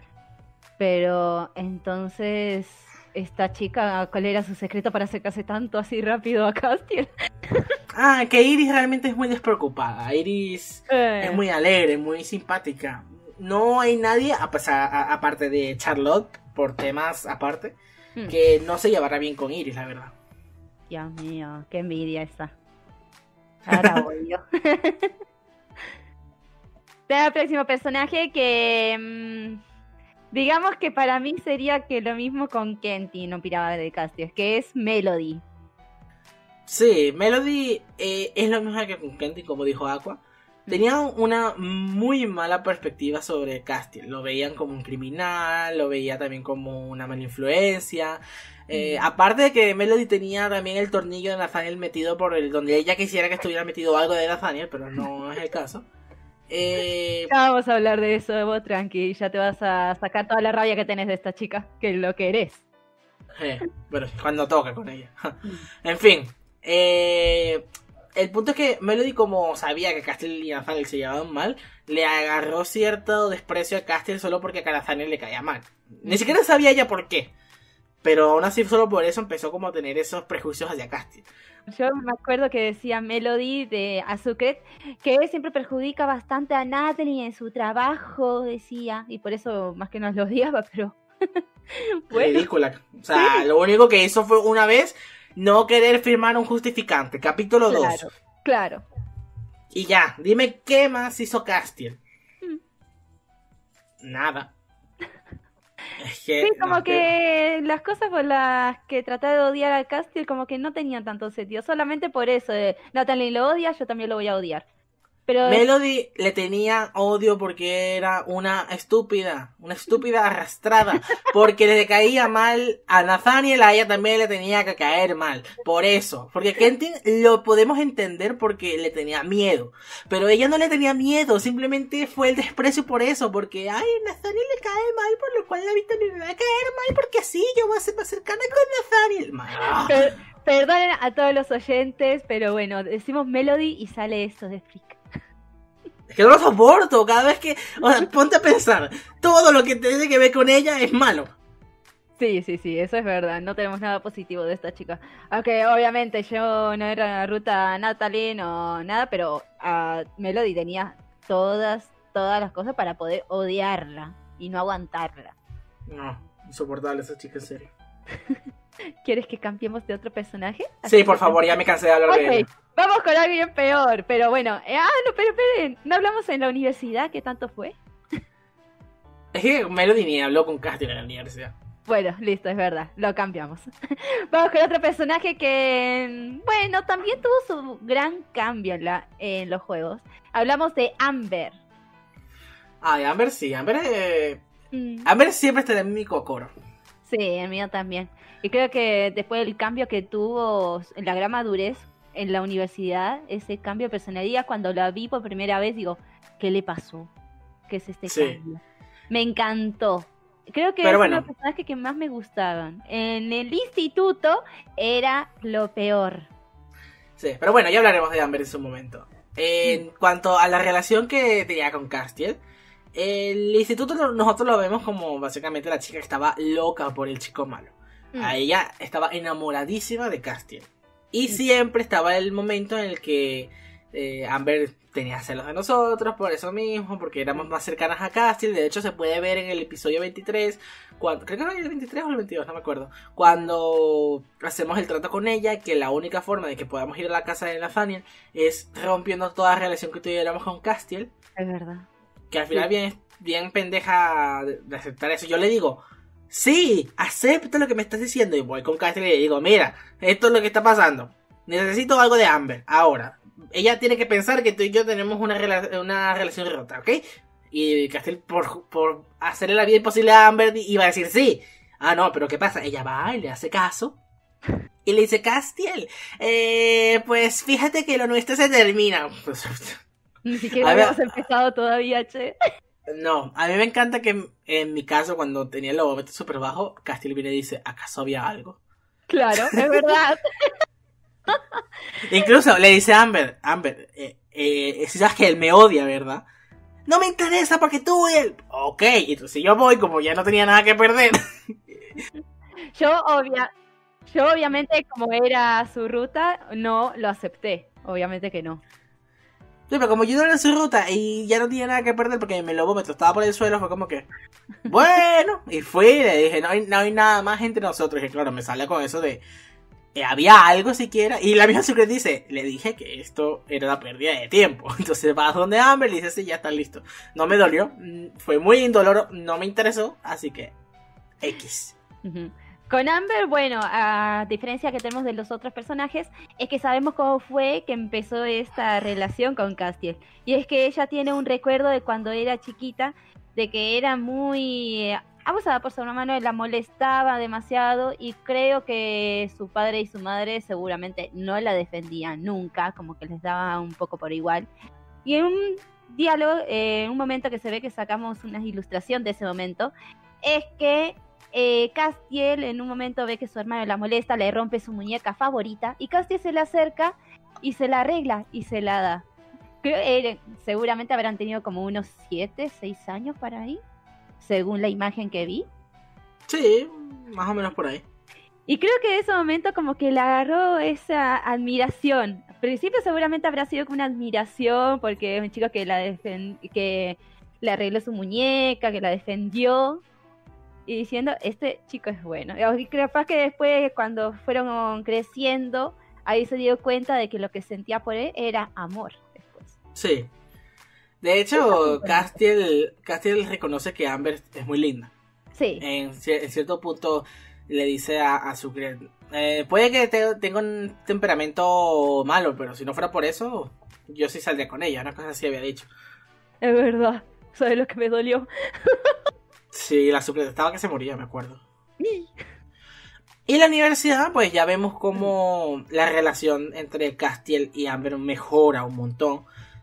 Pero entonces, esta chica, ¿cuál era su secreto para acercarse tanto así rápido a Castiel? Ah, que Iris realmente es muy despreocupada. Iris eh. es muy alegre, muy simpática. No hay nadie, a pesar, a, aparte de Charlotte, por temas aparte, hmm. que no se llevará bien con Iris, la verdad. Dios mío, qué envidia esa. Ahora odio. El próximo personaje que... Mmm, digamos que para mí sería que lo mismo con Kenty, no Piraba de Castios, que es Melody. Sí, Melody eh, es lo mismo que con Kenty, como dijo Aqua. Tenían una muy mala perspectiva sobre Castiel. Lo veían como un criminal, lo veía también como una mala influencia. Eh, mm. Aparte de que Melody tenía también el tornillo de Nathaniel metido por el donde ella quisiera que estuviera metido algo de Nathaniel, pero no es el caso. Eh... Ya vamos a hablar de eso, vos tranqui, ya te vas a sacar toda la rabia que tenés de esta chica, que es lo que eres. Eh, bueno, cuando toca con ella. En fin, eh... el punto es que Melody, como sabía que Castiel y Nathaniel se llevaban mal, le agarró cierto desprecio a Castiel solo porque a Nathaniel le caía mal. Ni siquiera sabía ella por qué, pero aún así solo por eso empezó como a tener esos prejuicios hacia Castiel. Yo me acuerdo que decía Melody de Azucret que él siempre perjudica bastante a Natalie en su trabajo, decía, y por eso más que nos lo odiaba, pero... bueno. Ridícula. O sea, sí. Lo único que hizo fue una vez no querer firmar un justificante. Capítulo dos. Claro, claro. Y ya, dime qué más hizo Castiel. Mm. Nada. Es que, sí, como no, que pero... las cosas por las que traté de odiar a Castiel como que no tenían tanto sentido. Solamente por eso, de Natalie lo odia, yo también lo voy a odiar. Pero... Melody le tenía odio porque era una estúpida, una estúpida arrastrada, porque le caía mal a Nathaniel, a ella también le tenía que caer mal, por eso, porque Kenty lo podemos entender porque le tenía miedo, pero ella no le tenía miedo, simplemente fue el desprecio por eso, porque ay, Nathaniel le cae mal, por lo cual la Vita me va a caer mal, porque así yo voy a ser más cercana con Nathaniel. Man. Per perdonen a todos los oyentes, pero bueno, decimos Melody y sale esto de Freak. Es que no lo soporto, cada vez que... O sea, ponte a pensar, todo lo que tiene que ver con ella es malo. Sí, sí, sí, eso es verdad, no tenemos nada positivo de esta chica. Aunque obviamente yo no era ruta Natalie, no nada, pero uh, Melody tenía todas, todas las cosas para poder odiarla y no aguantarla. No, insoportable esa chica, en serio. ¿Quieres que cambiemos de otro personaje? Sí, por favor, ya me cansé de hablar okay. de ella. Vamos con alguien peor, pero bueno. Eh, ah, no, pero esperen, ¿no hablamos en la universidad? ¿Qué tanto fue? Es que Melody ni habló con Castiel en la universidad. Bueno, listo, es verdad, lo cambiamos. Vamos con otro personaje que, bueno, también tuvo su gran cambio en, la, en los juegos. Hablamos de Amber. Ah, de Amber sí, Amber... Eh... Mm. Amber siempre está en mi cocoro. Sí, el mío también. Y creo que después del cambio que tuvo en la gran madurez en la universidad, ese cambio de personalidad, cuando la vi por primera vez, digo, ¿qué le pasó? ¿Qué es este sí. cambio? Me encantó. Creo que Pero es bueno. uno de los personajes que más me gustaban. En el instituto era lo peor. Sí, pero bueno, ya hablaremos de Amber en su momento. En mm. cuanto a la relación que tenía con Castiel, el instituto nosotros lo vemos como básicamente la chica que estaba loca por el chico malo. Mm. A ella estaba enamoradísima de Castiel. Y mm. siempre estaba el momento en el que eh, Amber tenía celos de nosotros, por eso mismo, porque éramos más cercanas a Castiel. De hecho se puede ver en el episodio veintitrés, cuando, creo que era el veintitrés o el veintidós, no me acuerdo, cuando hacemos el trato con ella, que la única forma de que podamos ir a la casa de Nathaniel es rompiendo toda relación que tuviéramos con Castiel. Es verdad. Que al final sí. bien, bien pendeja de, de aceptar eso. Yo le digo, sí, acepto lo que me estás diciendo. Y voy con Castiel y le digo, mira, esto es lo que está pasando. Necesito algo de Amber, ahora. Ella tiene que pensar que tú y yo tenemos una, rela una relación rota, ¿ok? Y Castiel, por, por hacerle la vida imposible a Amber, iba a decir sí. Ah, no, pero ¿qué pasa? Ella va y le hace caso. Y le dice, Castiel, eh, pues fíjate que lo nuestro se termina. Ni siquiera habíamos empezado todavía, che. No, a mí me encanta que en, en mi caso, cuando tenía el lobómetro súper bajo, Castiel viene y dice, ¿acaso había algo? Claro, es verdad. Incluso le dice a Amber, Amber, eh, eh, si sabes que él me odia, ¿verdad? No me interesa porque tú y él... Ok, entonces yo voy, como ya no tenía nada que perder. Yo, obvia, yo obviamente, como era su ruta, no lo acepté. Obviamente que no. Sí, pero como yo no era en su ruta y ya no tenía nada que perder porque mi lobómetro estaba por el suelo, fue como que... Bueno, y fui y le dije, no hay, no hay nada más entre nosotros. Y claro, me sale con eso de... eh, había algo siquiera. Y la misma Secret dice, le dije que esto era una pérdida de tiempo. Entonces vas donde Amber y dice, sí, ya está listo. No me dolió, fue muy indoloro, no me interesó, así que X. Uh-huh. Con Amber, bueno, a diferencia que tenemos de los otros personajes, es que sabemos cómo fue que empezó esta relación con Castiel. Y es que ella tiene un recuerdo de cuando era chiquita, de que era muy eh, abusada por su hermano, la molestaba demasiado y creo que su padre y su madre seguramente no la defendían nunca, como que les daba un poco por igual. Y en un diálogo, eh, en un momento que se ve que sacamos una ilustración de ese momento, es que Eh, Castiel en un momento ve que su hermano la molesta, le rompe su muñeca favorita y Castiel se le acerca y se la arregla y se la da. Creo que eh, seguramente habrán tenido como unos siete, seis años para ahí, según la imagen que vi. Sí, más o menos por ahí. Y creo que en ese momento como que le agarró esa admiración. Al principio seguramente habrá sido como una admiración porque es un chico que la defen- que le arregló su muñeca, que la defendió. Y diciendo, este chico es bueno. Y capaz que después, cuando fueron creciendo, ahí se dio cuenta de que lo que sentía por él era amor. Después. Sí. De hecho, Castiel, Castiel reconoce que Amber es muy linda. Sí. En, en cierto punto le dice a, a su eh, puede que te, tenga un temperamento malo, pero si no fuera por eso, yo sí saldría con ella. Una cosa así había dicho. Es verdad. ¿Sabes lo que me dolió? Sí, la Secret estaba que se moría, me acuerdo. Y la universidad, pues ya vemos cómo la relación entre Castiel y Amber mejora un montón.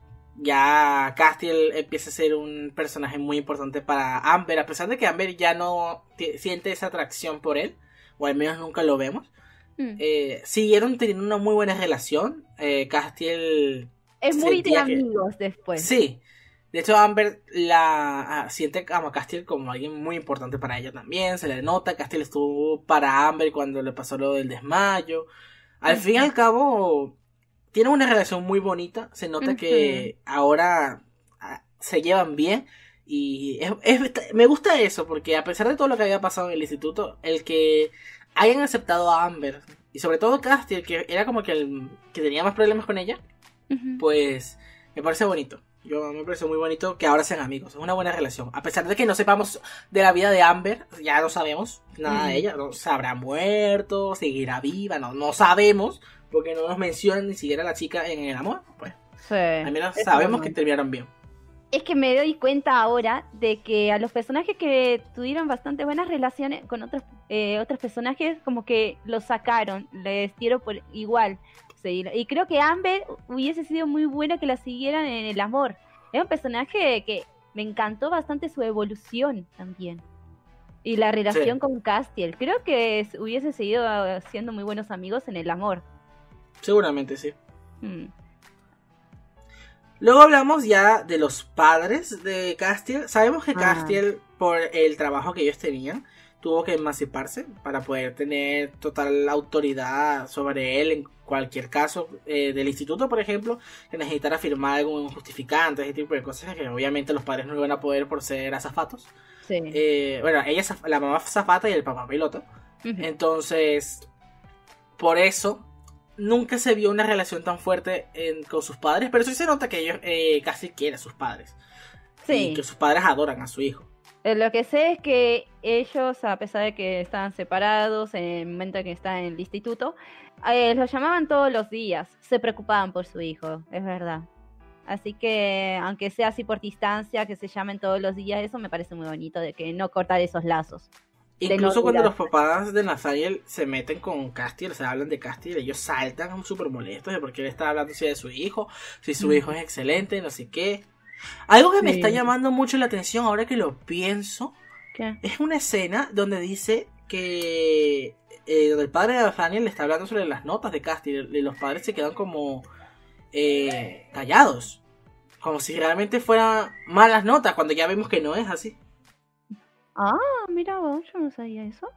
Ya Castiel empieza a ser un personaje muy importante para Amber, a pesar de que Amber ya no t- siente esa atracción por él, o al menos nunca lo vemos. Mm. Eh, siguieron teniendo una muy buena relación. Eh, Castiel es muy de amigos que... después. Sí. De hecho, Amber la ah, siente a Castiel como alguien muy importante para ella también. Se le nota. Castiel estuvo para Amber cuando le pasó lo del desmayo. Al uh-huh. fin y al cabo, tienen una relación muy bonita. Se nota uh-huh. que ahora ah, se llevan bien. Y es, es, me gusta eso, porque a pesar de todo lo que había pasado en el instituto, el que hayan aceptado a Amber, y sobre todo Castiel, que era como que el que tenía más problemas con ella, uh-huh. pues me parece bonito. Yo me parece muy bonito que ahora sean amigos. Es una buena relación. A pesar de que no sepamos de la vida de Amber, ya no sabemos nada mm. de ella. No, se habrá muerto, seguirá viva, no, no sabemos, porque no nos mencionan ni siquiera la chica en el amor. Pues, sí, al menos sabemos que terminaron bien. Es que me doy cuenta ahora de que a los personajes que tuvieron bastante buenas relaciones con otros eh, otros personajes, como que los sacaron, les dieron por igual. Y creo que Amber hubiese sido muy buena que la siguieran en el amor. Es un personaje que me encantó bastante su evolución también. Y la relación sí. con Castiel. Creo que hubiese seguido siendo muy buenos amigos en el amor. Seguramente sí. Hmm. Luego hablamos ya de los padres de Castiel. Sabemos que ah. Castiel, por el trabajo que ellos tenían, tuvo que emanciparse para poder tener total autoridad sobre él en cualquier caso eh, del instituto, por ejemplo, que necesitara firmar algún justificante, ese tipo de cosas que obviamente los padres no iban a poder por ser azafatos. Sí. Eh, bueno, ella es la mamá azafata y el papá piloto. Uh-huh. Entonces, por eso nunca se vio una relación tan fuerte en, con sus padres, pero sí se nota que ellos eh, casi quieren a sus padres. Sí. Y que sus padres adoran a su hijo. Lo que sé es que ellos, a pesar de que estaban separados en el momento en que estaban en el instituto, eh, los llamaban todos los días, se preocupaban por su hijo, es verdad. Así que, aunque sea así por distancia, que se llamen todos los días, eso me parece muy bonito, de que no cortar esos lazos. Incluso no cuando los papás de Nathaniel se meten con Castiel, o sea, hablan de Castiel, ellos saltan súper molestos de por qué él está hablando así de su hijo, si su mm. hijo es excelente, no sé qué. Algo que sí. me está llamando mucho la atención ahora que lo pienso, ¿qué? Es una escena donde dice que eh, donde el padre de Nathaniel le está hablando sobre las notas de Castiel y los padres se quedan como eh, callados, como si realmente fueran malas notas, cuando ya vemos que no es así. Ah, mira vos, yo no sabía eso.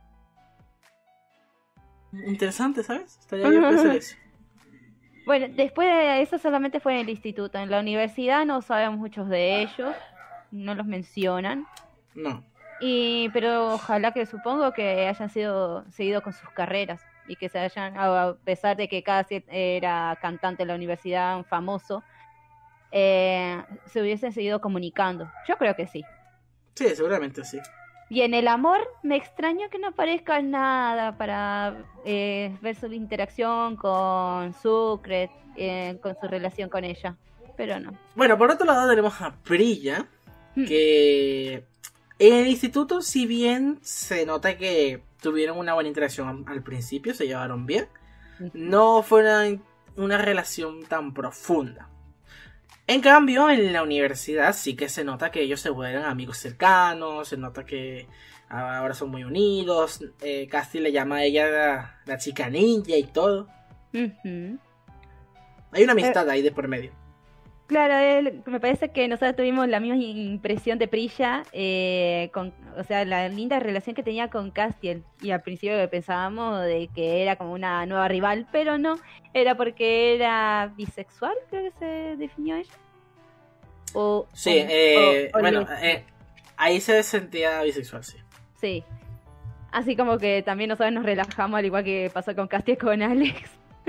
Interesante, ¿sabes? Estaría bien pensar eso. Bueno, después de eso solamente fue en el instituto. En la universidad no sabemos muchos de ellos, no los mencionan. No. Y pero ojalá que supongo que hayan sido seguido con sus carreras. y que se hayan, a pesar de que Cassidy era cantante en la universidad, un famoso, eh, se hubiesen seguido comunicando. Yo creo que sí. Sí, seguramente sí. Y en el amor, me extraña que no aparezca nada para eh, ver su interacción con Sucre, eh, con su relación con ella. Pero no. Bueno, por otro lado tenemos a Priya, Hmm. que en el instituto, si bien se nota que tuvieron una buena interacción al principio, se llevaron bien, no fue una, una relación tan profunda. En cambio, en la universidad sí que se nota que ellos se vuelven amigos cercanos, se nota que ahora son muy unidos. Eh, Castiel le llama a ella la, la chica ninja y todo. Uh-huh. Hay una amistad eh, ahí de por medio. Claro, él, me parece que nosotros tuvimos la misma impresión de Priya, eh, con, o sea, la linda relación que tenía con Castiel. Y al principio pensábamos de que era como una nueva rival, pero no, era porque era bisexual, creo que se definió ella. O, sí, o, eh, o, o bueno, eh, ahí se sentía bisexual, sí. Sí, así como que también nosotros nos relajamos, al igual que pasó con Castiel con Alex.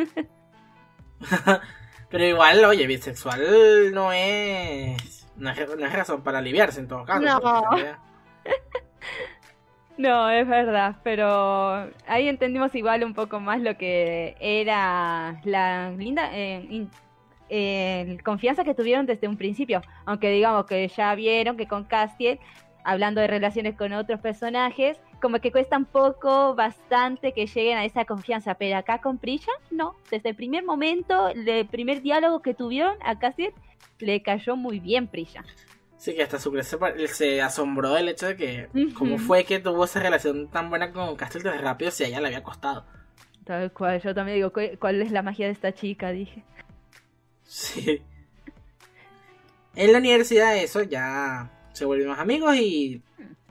Pero igual, oye, bisexual no es, no es, no es razón para aliviarse en todo caso. No. No, es verdad, pero ahí entendimos igual un poco más lo que era la linda eh, in, eh, confianza que tuvieron desde un principio. Aunque digamos que ya vieron que con Castiel, hablando de relaciones con otros personajes, como que cuesta un poco, bastante que lleguen a esa confianza, pero acá con Priya, no, desde el primer momento, el primer diálogo que tuvieron a Castiel, le cayó muy bien Priya. Sí, que hasta su se, se asombró del hecho de que, uh-huh. cómo fue que tuvo esa relación tan buena con Castiel tan rápido si a ella le había costado. Tal cual, yo también digo, ¿cuál es la magia de esta chica? Dije. Sí. En la universidad eso, ya se vuelven más amigos y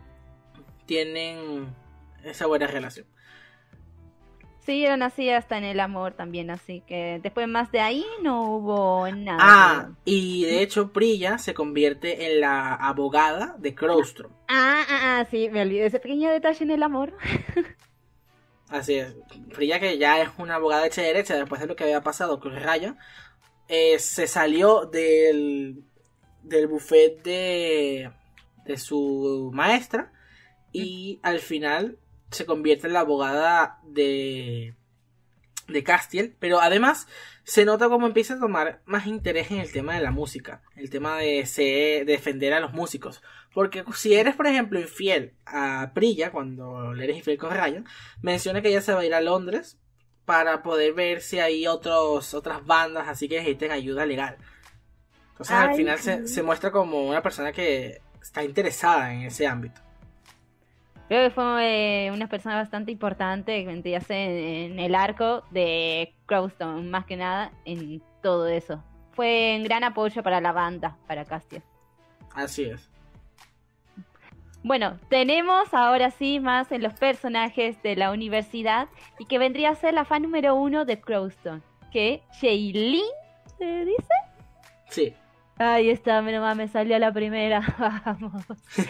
tienen esa buena relación. Siguieron así hasta en el amor también, así que después más de ahí no hubo nada. Ah, y de hecho Priya se convierte en la abogada de Crowstrom. Ah, ah, ah, sí, me olvidé ese pequeño detalle en el amor. Así es, Priya, que ya es una abogada hecha derecha después de lo que había pasado con Raya, eh, se salió del, del buffet de, de su maestra y al final se convierte en la abogada de, de Castiel, pero además se nota como empieza a tomar más interés en el tema de la música, el tema de, ser, de defender a los músicos, porque si eres por ejemplo infiel a Priya, cuando le eres infiel con Ryan, menciona que ella se va a ir a Londres para poder ver si hay otros, otras bandas así que necesiten ayuda legal. Entonces Ay, al final sí. se, se muestra como una persona que está interesada en ese ámbito. Creo que fue eh, una persona bastante importante que en, en el arco de Crowstone, más que nada en todo eso. Fue un gran apoyo para la banda, para Castiel. Así es. Bueno, tenemos ahora sí más en los personajes de la universidad y que vendría a ser la fan número uno de Crowstone, que Shailene, ¿se dice? Sí. Ahí está, menos mal me salió la primera, vamos.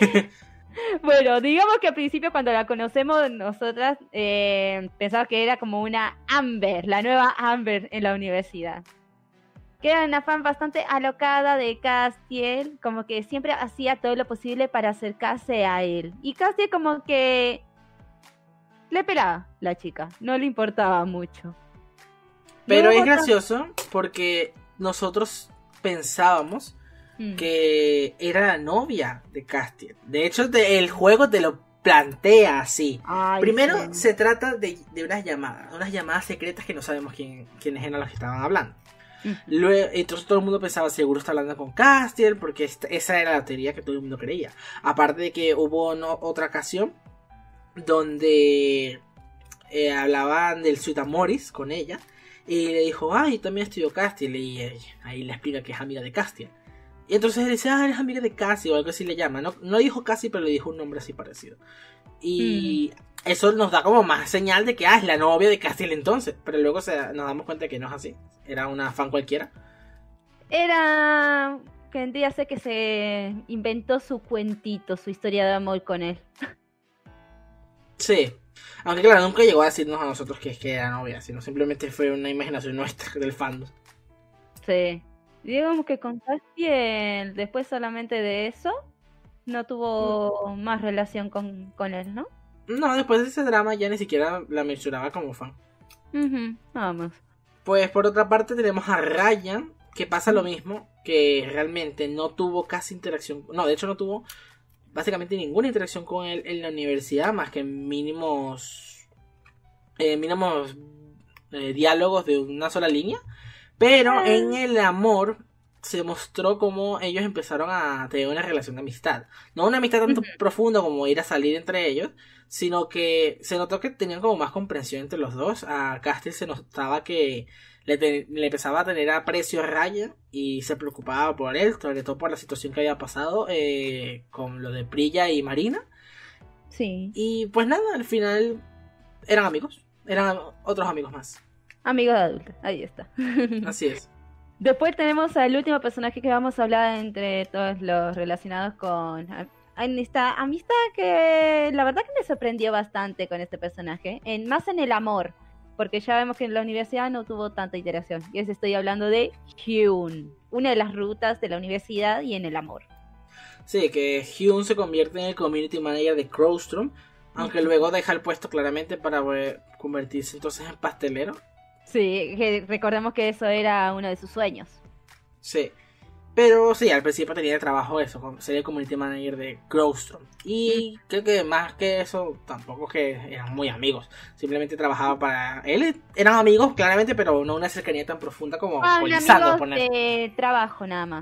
Bueno, digamos que al principio cuando la conocemos nosotras eh, pensaba que era como una Amber, la nueva Amber en la universidad. Que era una fan bastante alocada de Castiel, como que siempre hacía todo lo posible para acercarse a él. Y Castiel como que le pelaba la chica, no le importaba mucho. Pero es gracioso porque nosotros pensábamos que era la novia de Castiel. De hecho, te, el juego te lo plantea así. Ay, Primero sí. se trata de, de unas llamadas, unas llamadas secretas que no sabemos quién, quiénes eran los que estaban hablando. Uh-huh. Luego, entonces todo el mundo pensaba, seguro está hablando con Castiel, porque esta, esa era la teoría que todo el mundo creía. Aparte de que hubo no, otra ocasión donde eh, hablaban del Sweet Amoris con ella, y le dijo, ay, también estudió Castiel, y eh, ahí le explica que es amiga de Castiel. Y entonces él dice, ah, eres amiga de Cassie o algo así le llama. No, no dijo Cassie, pero le dijo un nombre así parecido. Y mm. eso nos da como más señal de que, ah, es la novia de Castiel entonces. Pero luego se, nos damos cuenta de que no es así. Era una fan cualquiera. Era... que vendría a ser que se inventó su cuentito, su historia de amor con él. Sí. Aunque claro, nunca llegó a decirnos a nosotros que es que era novia, sino simplemente fue una imaginación nuestra del fandom. Sí. Digamos que con Castiel, después solamente de eso, no tuvo mm. más relación con, con él, ¿no? No, después de ese drama ya ni siquiera la mencionaba como fan. Uh-huh. Vamos. Pues por otra parte tenemos a Ryan, que pasa lo mismo, que realmente no tuvo casi interacción, no, de hecho no tuvo básicamente ninguna interacción con él en la universidad, más que mínimos eh, mínimos eh, diálogos de una sola línea, pero en el amor se mostró como ellos empezaron a tener una relación de amistad, no una amistad tanto uh-huh. profunda como ir a salir entre ellos, sino que se notó que tenían como más comprensión entre los dos. A Castiel se notaba que le, te, le empezaba a tener aprecio a Ryan y se preocupaba por él, sobre todo por la situación que había pasado eh, con lo de Prilla y Marina. Sí. Y pues nada, al final eran amigos, eran otros amigos más. Amigos de adultos, ahí está. Así es. Después tenemos al último personaje que vamos a hablar entre todos los relacionados con amistad, amistad que la verdad que me sorprendió bastante con este personaje, en, más en el amor, porque ya vemos que en la universidad no tuvo tanta interacción. Y es, estoy hablando de Hyun, una de las rutas de la universidad y en el amor. Sí, que Hyun se convierte en el community manager de Crowstrom, aunque uh-huh. luego deja el puesto claramente para eh, convertirse entonces en pastelero. Sí, que recordemos que eso era uno de sus sueños. Sí. Pero sí, al principio tenía de trabajo eso, ser el community manager de Crowstrom. Y mm. creo que más que eso, tampoco es que eran muy amigos. Simplemente trabajaba para él. Eran amigos, claramente, pero no una cercanía tan profunda como ah, Lisandro. Amigos de trabajo, nada más.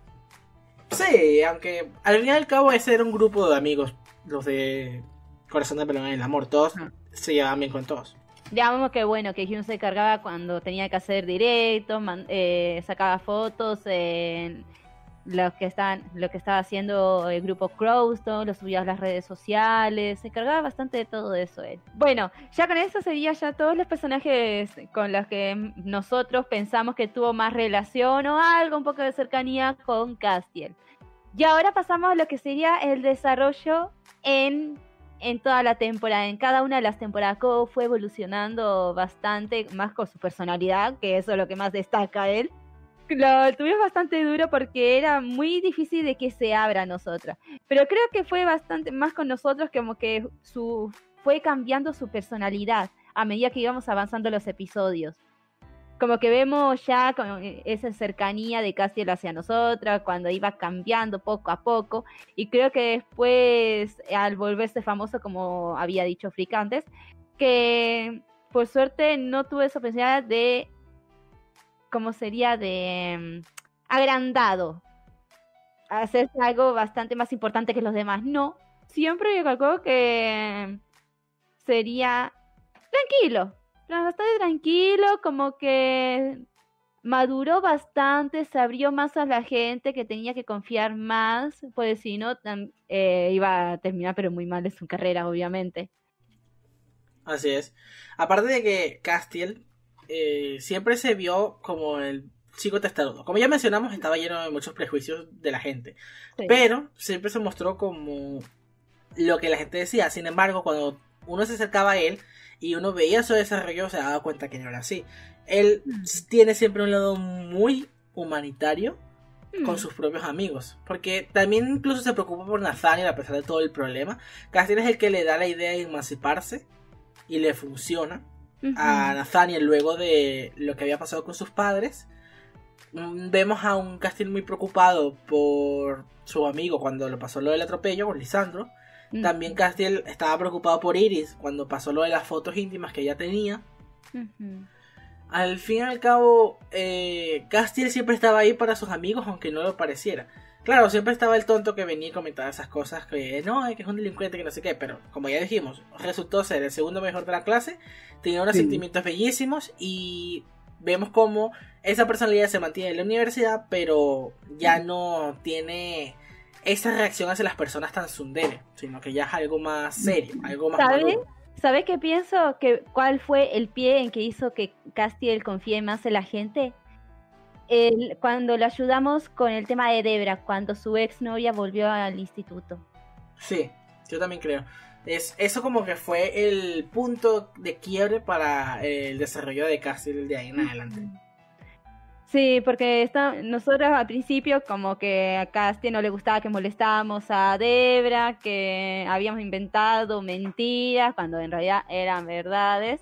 Sí, aunque al fin y al cabo ese era un grupo de amigos, los de Corazón de Melón en el Amor. Todos mm. se llevaban bien con todos. Digamos que bueno, que Hyun se cargaba cuando tenía que hacer directos, man, eh, sacaba fotos en lo que estaban, lo que estaba haciendo el grupo Crowstone, lo subía a las redes sociales, se cargaba bastante de todo eso él. Bueno, ya con eso serían ya todos los personajes con los que nosotros pensamos que tuvo más relación o algo, un poco de cercanía con Castiel. Y ahora pasamos a lo que sería el desarrollo en... en toda la temporada, en cada una de las temporadas, cómo fue evolucionando bastante, más con su personalidad, que eso es lo que más destaca él. Lo tuvimos bastante duro porque era muy difícil de que se abra a nosotras, pero creo que fue bastante más con nosotros, como que su fue cambiando su personalidad a medida que íbamos avanzando los episodios. Como que vemos ya con esa cercanía de Castiel hacia nosotras, cuando iba cambiando poco a poco, y creo que después, al volverse famoso, como había dicho Frick antes, que por suerte no tuve esa oportunidad de, como sería de um, agrandado, hacerse algo bastante más importante que los demás. No, siempre yo calculo que sería tranquilo. Bastante tranquilo, como que maduró bastante, se abrió más a la gente, que tenía que confiar más, pues si no eh, iba a terminar pero muy mal en su carrera, obviamente. Así es. Aparte de que Castiel eh, siempre se vio como el chico testarudo. Como ya mencionamos, estaba lleno de muchos prejuicios de la gente, sí. Pero siempre se mostró como lo que la gente decía. Sin embargo, cuando uno se acercaba a él y uno veía su desarrollo, se daba cuenta que no era así. Él mm. tiene siempre un lado muy humanitario mm. con sus propios amigos. Porque también incluso se preocupa por Nathaniel a pesar de todo el problema. Castiel es el que le da la idea de emanciparse y le funciona uh-huh. a Nathaniel luego de lo que había pasado con sus padres. Vemos a un Castiel muy preocupado por su amigo cuando le pasó lo del atropello con Lisandro. También Castiel estaba preocupado por Iris cuando pasó lo de las fotos íntimas que ella tenía. Uh-huh. Al fin y al cabo, eh, Castiel siempre estaba ahí para sus amigos, aunque no lo pareciera. Claro, siempre estaba el tonto que venía y comentaba esas cosas, que no, es que es un delincuente, que no sé qué. Pero como ya dijimos, resultó ser el segundo mejor de la clase, tenía unos sí. sentimientos bellísimos y vemos cómo esa personalidad se mantiene en la universidad, pero ya no tiene esa reacción hacia las personas tan tsundere, sino que ya es algo más serio, algo más maduro. ¿Sabes qué pienso? Que ¿cuál fue el pie en que hizo que Castiel confíe más en la gente? El, cuando lo ayudamos con el tema de Debra, cuando su exnovia volvió al instituto. Sí, yo también creo. Es, eso como que fue el punto de quiebre para el desarrollo de Castiel de ahí en adelante. Sí, porque está, nosotros al principio como que a Castiel no le gustaba que molestábamos a Debra, que habíamos inventado mentiras cuando en realidad eran verdades.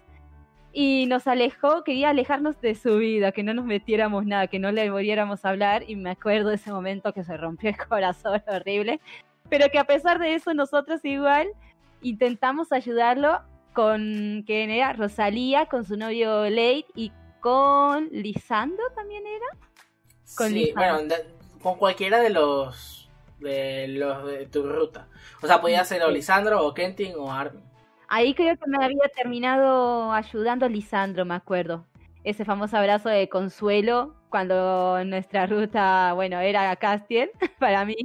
Y nos alejó, quería alejarnos de su vida, que no nos metiéramos nada, que no le volviéramos a hablar. Y me acuerdo de ese momento que se rompió el corazón horrible. Pero que a pesar de eso nosotros igual intentamos ayudarlo con, que era Rosalía, con su novio Late y con Lisandro también era. Con sí, Lisandro. Bueno, de, con cualquiera de los de los de tu ruta. O sea, podía ser o Lisandro o Kentin o Armin. Ahí creo que me había terminado ayudando Lisandro, me acuerdo. Ese famoso abrazo de consuelo cuando nuestra ruta, bueno, era Castiel, para mí.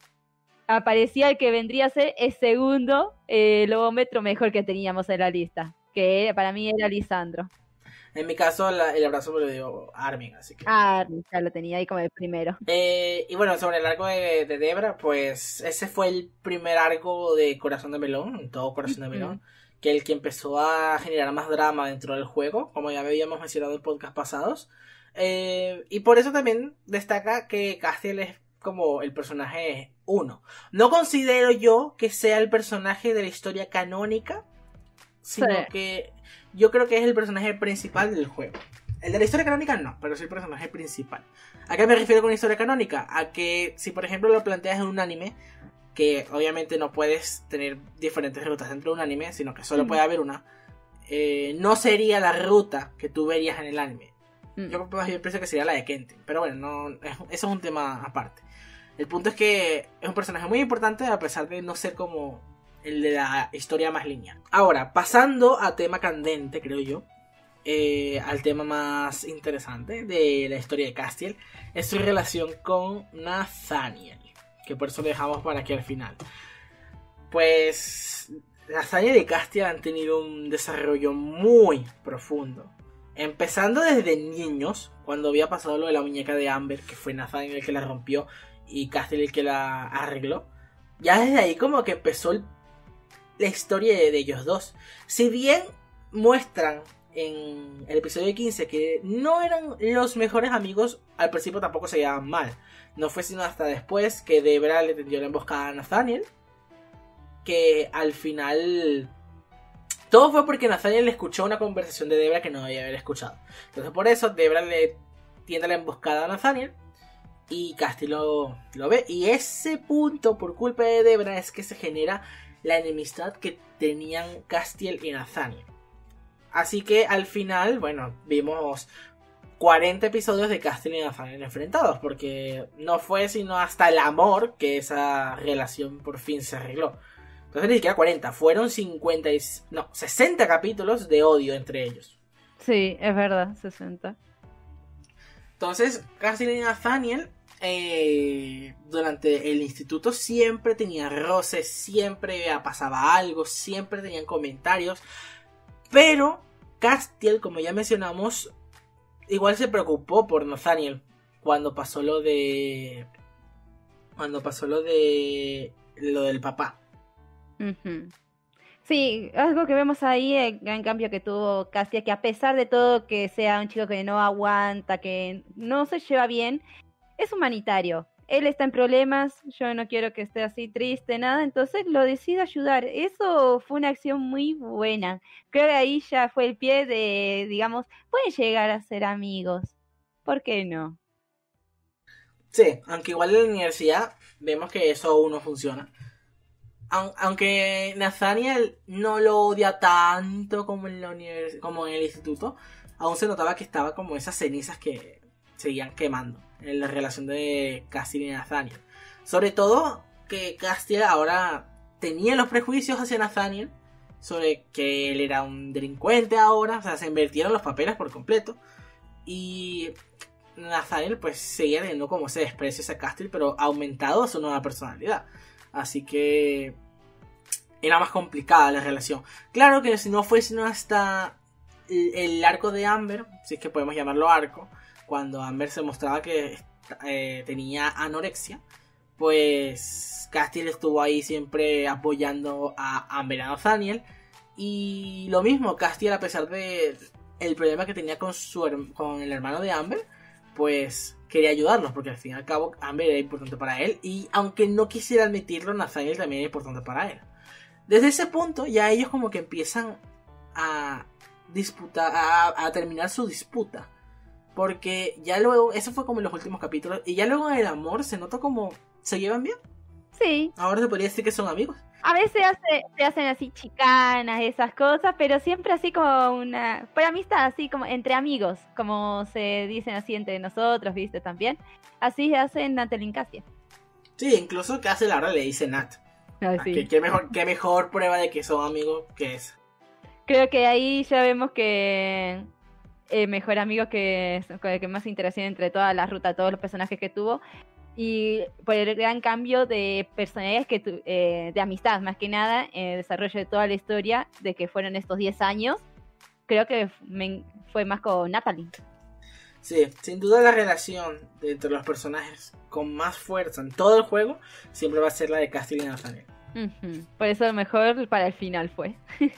Aparecía el que vendría a ser el segundo eh, lobómetro mejor que teníamos en la lista, que para mí era Lisandro. En mi caso, la, el abrazo me lo dio Armin, así que... Ah, ya lo tenía ahí como el primero. Eh, y bueno, sobre el arco de, de Debra, pues ese fue el primer arco de Corazón de Melón, todo Corazón de Melón, uh-huh. que el que empezó a generar más drama dentro del juego, como ya habíamos mencionado en podcast pasados. Eh, y por eso también destaca que Castiel es como el personaje uno. No considero yo que sea el personaje de la historia canónica, sino sí. que yo creo que es el personaje principal del juego. El de la historia canónica no, pero es el personaje principal. ¿A qué me refiero con historia canónica? A que si por ejemplo lo planteas en un anime, que obviamente no puedes tener diferentes rutas dentro de un anime, sino que solo mm. puede haber una, eh, no sería la ruta que tú verías en el anime. Mm. Yo pienso que sería la de Kentin, pero bueno, no, eso es un tema aparte. El punto es que es un personaje muy importante a pesar de no ser como el de la historia más lineal. Ahora, pasando a tema candente, creo yo, eh, al tema más interesante de la historia de Castiel, es su relación con Nathaniel, que por eso lo dejamos para aquí al final. Pues Nathaniel y Castiel han tenido un desarrollo muy profundo, empezando desde niños, cuando había pasado lo de la muñeca de Amber, que fue Nathaniel el que la rompió y Castiel el que la arregló. Ya desde ahí como que empezó el, la historia de, de ellos dos. Si bien muestran en el episodio quince que no eran los mejores amigos, al principio tampoco se llevaban mal. No fue sino hasta después que Debra le tendió la emboscada a Nathaniel, que al final todo fue porque Nathaniel le escuchó una conversación de Debra que no debía haber escuchado. Entonces por eso Debra le tiende la emboscada a Nathaniel y Castiel lo, lo ve. Y ese punto, por culpa de Debra, es que se genera la enemistad que tenían Castiel y Nathaniel. Así que al final, bueno, vimos cuarenta episodios de Castiel y Nathaniel enfrentados, porque no fue sino hasta el amor que esa relación por fin se arregló. Entonces ni siquiera cuarenta, fueron cincuenta y, no, sesenta capítulos de odio entre ellos. Sí, es verdad, sesenta. Entonces, Castiel y Nathaniel eh, durante el instituto siempre tenían roces, siempre pasaba algo, siempre tenían comentarios. Pero Castiel, como ya mencionamos, igual se preocupó por Nathaniel cuando pasó lo de cuando pasó lo de lo del papá. Uh-huh. Sí, algo que vemos ahí, el gran cambio que tuvo Castiel, que a pesar de todo que sea un chico que no aguanta, que no se lleva bien, es humanitario. Él está en problemas, yo no quiero que esté así triste, nada, entonces lo decido ayudar. Eso fue una acción muy buena. Creo que ahí ya fue el pie de, digamos, pueden llegar a ser amigos. ¿Por qué no? Sí, aunque igual en la universidad vemos que eso aún no funciona. Aunque Nathaniel no lo odia tanto como en la univers- como en el instituto, aún se notaba que estaba como esas cenizas que seguían quemando en la relación de Castiel y Nathaniel. Sobre todo que Castiel ahora tenía los prejuicios hacia Nathaniel sobre que él era un delincuente ahora, o sea, se invirtieron los papeles por completo. Y Nathaniel pues seguía teniendo como ese desprecio hacia Castiel, pero aumentado a su nueva personalidad. Así que era más complicada la relación. Claro que si no fue sino hasta el, el arco de Amber, si es que podemos llamarlo arco, cuando Amber se mostraba que eh, tenía anorexia, pues Castiel estuvo ahí siempre apoyando a Amber y a Nathaniel. Y lo mismo, Castiel, a pesar de el problema que tenía con, su, con el hermano de Amber, pues quería ayudarlos, porque al fin y al cabo Amber era importante para él. Y aunque no quisiera admitirlo, Nathaniel también era importante para él. Desde ese punto ya ellos como que empiezan a disputar, a, a terminar su disputa. Porque ya luego, eso fue como en los últimos capítulos, y ya luego en el amor se nota como se llevan bien. Sí. Ahora se podría decir que son amigos. A veces hace, se hacen así chicanas, esas cosas, pero siempre así como una... Por amistad, así como entre amigos, como se dicen así entre nosotros, ¿viste? También. Así se hace en Natalie y Castiel. Sí, incluso Castiel ahora le dice Nat. Ah, sí. ¿Qué, qué, mejor, qué mejor prueba de que son amigos que esa. Creo que ahí ya vemos que el mejor amigo que, con el que más interacción entre toda la ruta, todos los personajes que tuvo, y por el gran cambio de personalidades que tu, eh, de amistad, más que nada, en el desarrollo de toda la historia, de que fueron estos diez años, creo que me, fue más con Natalie. Sí, sin duda la relación de entre los personajes con más fuerza en todo el juego siempre va a ser la de Castiel y Nathaniel. Uh-huh. Por eso lo mejor para el final fue.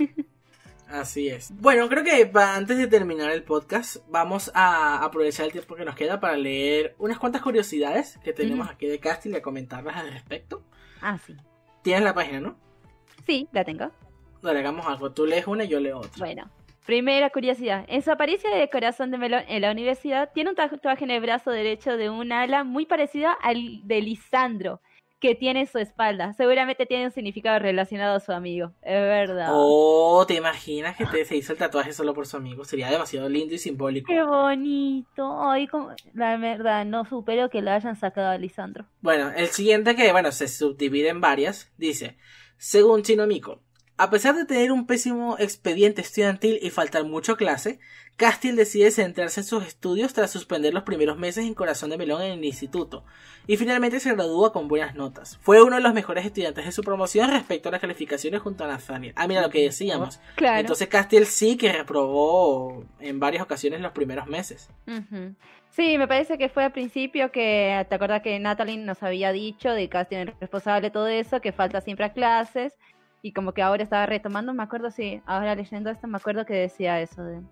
Así es. Bueno, creo que para, antes de terminar el podcast, vamos a aprovechar el tiempo que nos queda para leer unas cuantas curiosidades que tenemos uh-huh. aquí de Castiel y a comentarlas al respecto. Ah, sí. ¿Tienes la página, no? Sí, la tengo. Dale, hagamos algo. Tú lees una y yo leo otra. Bueno, primera curiosidad. En su apariencia de corazón de melón en la universidad, tiene un tatuaje en el brazo derecho de un ala muy parecida al de Lisandro, que tiene en su espalda. Seguramente tiene un significado relacionado a su amigo. Es verdad. Oh, ¿te imaginas que te, se hizo el tatuaje solo por su amigo? Sería demasiado lindo y simbólico. ¡Qué bonito! Ay, como... La verdad, no supero que le hayan sacado a Lisandro. Bueno, el siguiente, que bueno, se subdivide en varias, dice: según Chinomico, a pesar de tener un pésimo expediente estudiantil y faltar mucho clase, Castiel decide centrarse en sus estudios tras suspender los primeros meses en Corazón de Melón en el instituto, y finalmente se gradúa con buenas notas. Fue uno de los mejores estudiantes de su promoción respecto a las calificaciones junto a Nathaniel. Ah, mira lo que decíamos. Claro. Entonces Castiel sí que reprobó en varias ocasiones los primeros meses. Uh-huh. Sí, me parece que fue al principio que, ¿te acuerdas que Natalie nos había dicho de Castiel es responsable de todo eso, que falta siempre a clases? Y como que ahora estaba retomando, me acuerdo, sí, ahora leyendo esto me acuerdo que decía eso de...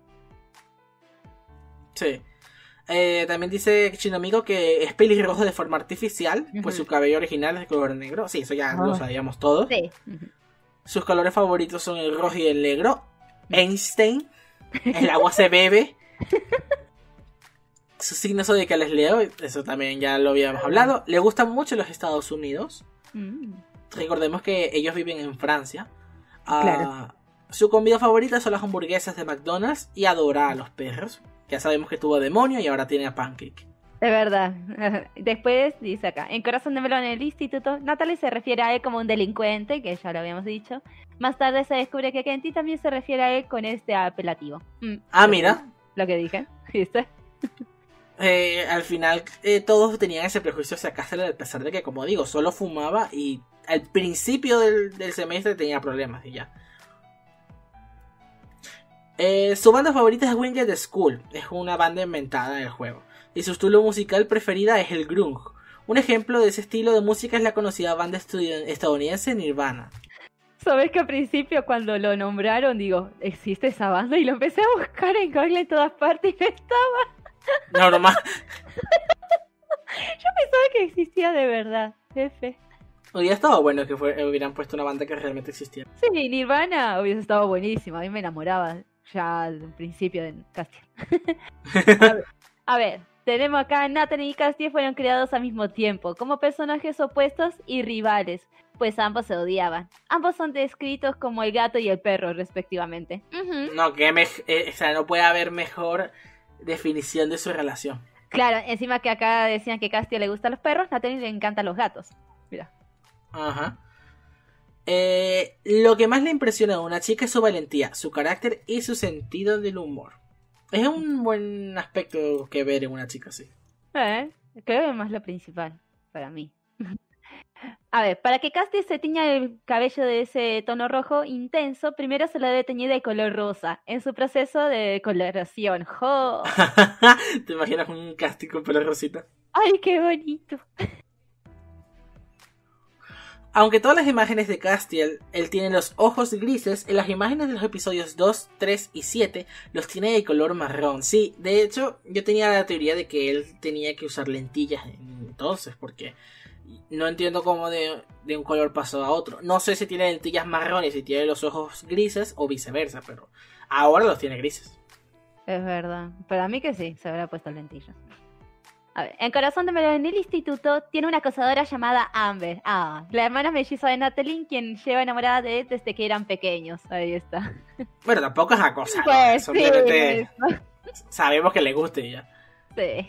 Sí. Eh, también dice Chinomigo que es pelirrojo de forma artificial, uh-huh. pues su cabello original es de color negro. Sí, eso ya oh. lo sabíamos todos. Sí. Uh-huh. Sus colores favoritos son el rojo y el negro. Einstein. El agua se bebe. Su signo zodiacal es Leo, eso también ya lo habíamos hablado. Le gustan mucho los Estados Unidos. Mm. Recordemos que ellos viven en Francia. Claro. Uh, su comida favorita son las hamburguesas de McDonald's y adora a los perros. Ya sabemos que tuvo a Demonio y ahora tiene a Pancake. Es verdad. Después dice acá: en Corazón de Melón en el instituto, Natalie se refiere a él como un delincuente, que ya lo habíamos dicho. Más tarde se descubre que Kenty también se refiere a él con este apelativo. Mm, ah, mira. Lo que dije, ¿viste? Eh, al final eh, todos tenían ese prejuicio hacia Castiel, a pesar de que, como digo, solo fumaba y al principio del, del semestre tenía problemas y ya. Eh, su banda favorita es Winged School, es una banda inventada en el juego. Y su estilo musical preferida es el grunge. Un ejemplo de ese estilo de música es la conocida banda estadounidense Nirvana. Sabes que al principio cuando lo nombraron, digo, ¿existe esa banda? Y lo empecé a buscar en Google en todas partes y no estaba. Normal. Yo pensaba que existía de verdad, jefe. Hubiera estado bueno que fue, hubieran puesto una banda que realmente existiera. Sí, Nirvana hubiese estado buenísimo. A mí me enamoraba ya al principio de Castiel. a, ver, a ver, tenemos acá: Natalie y Castiel fueron creados al mismo tiempo, como personajes opuestos y rivales, pues ambos se odiaban. Ambos son descritos como el gato y el perro, respectivamente. Uh-huh. No, que me, eh, o sea, no puede haber mejor definición de su relación. Claro, encima que acá decían que a Castiel le gustan los perros, Natalie le encantan los gatos. Mira. Ajá. Eh, lo que más le impresiona a una chica es su valentía, su carácter y su sentido del humor. Es un buen aspecto que ver en una chica así. Eh, creo que es más lo principal para mí. A ver, para que Castiel se tiña el cabello de ese tono rojo intenso, primero se lo debe teñir de color rosa, en su proceso de coloración. ¡Jo! ¿Te imaginas un Castiel con pelo rosita? ¡Ay, qué bonito! Aunque todas las imágenes de Castiel, él tiene los ojos grises, en las imágenes de los episodios dos, tres y siete los tiene de color marrón. Sí, de hecho, yo tenía la teoría de que él tenía que usar lentillas entonces, porque no entiendo cómo de, de un color pasó a otro. No sé si tiene lentillas marrones y tiene los ojos grises o viceversa, pero ahora los tiene grises. Es verdad. Para mí que sí, se habrá puesto lentillas. A ver, en Corazón de Melón en el instituto tiene una acosadora llamada Amber. Ah, la hermana melliza de Natalie, quien lleva enamorada de él desde que eran pequeños. Ahí está. Bueno, tampoco es acosadora. Pues simplemente sí. sabemos que le guste ya. Sí.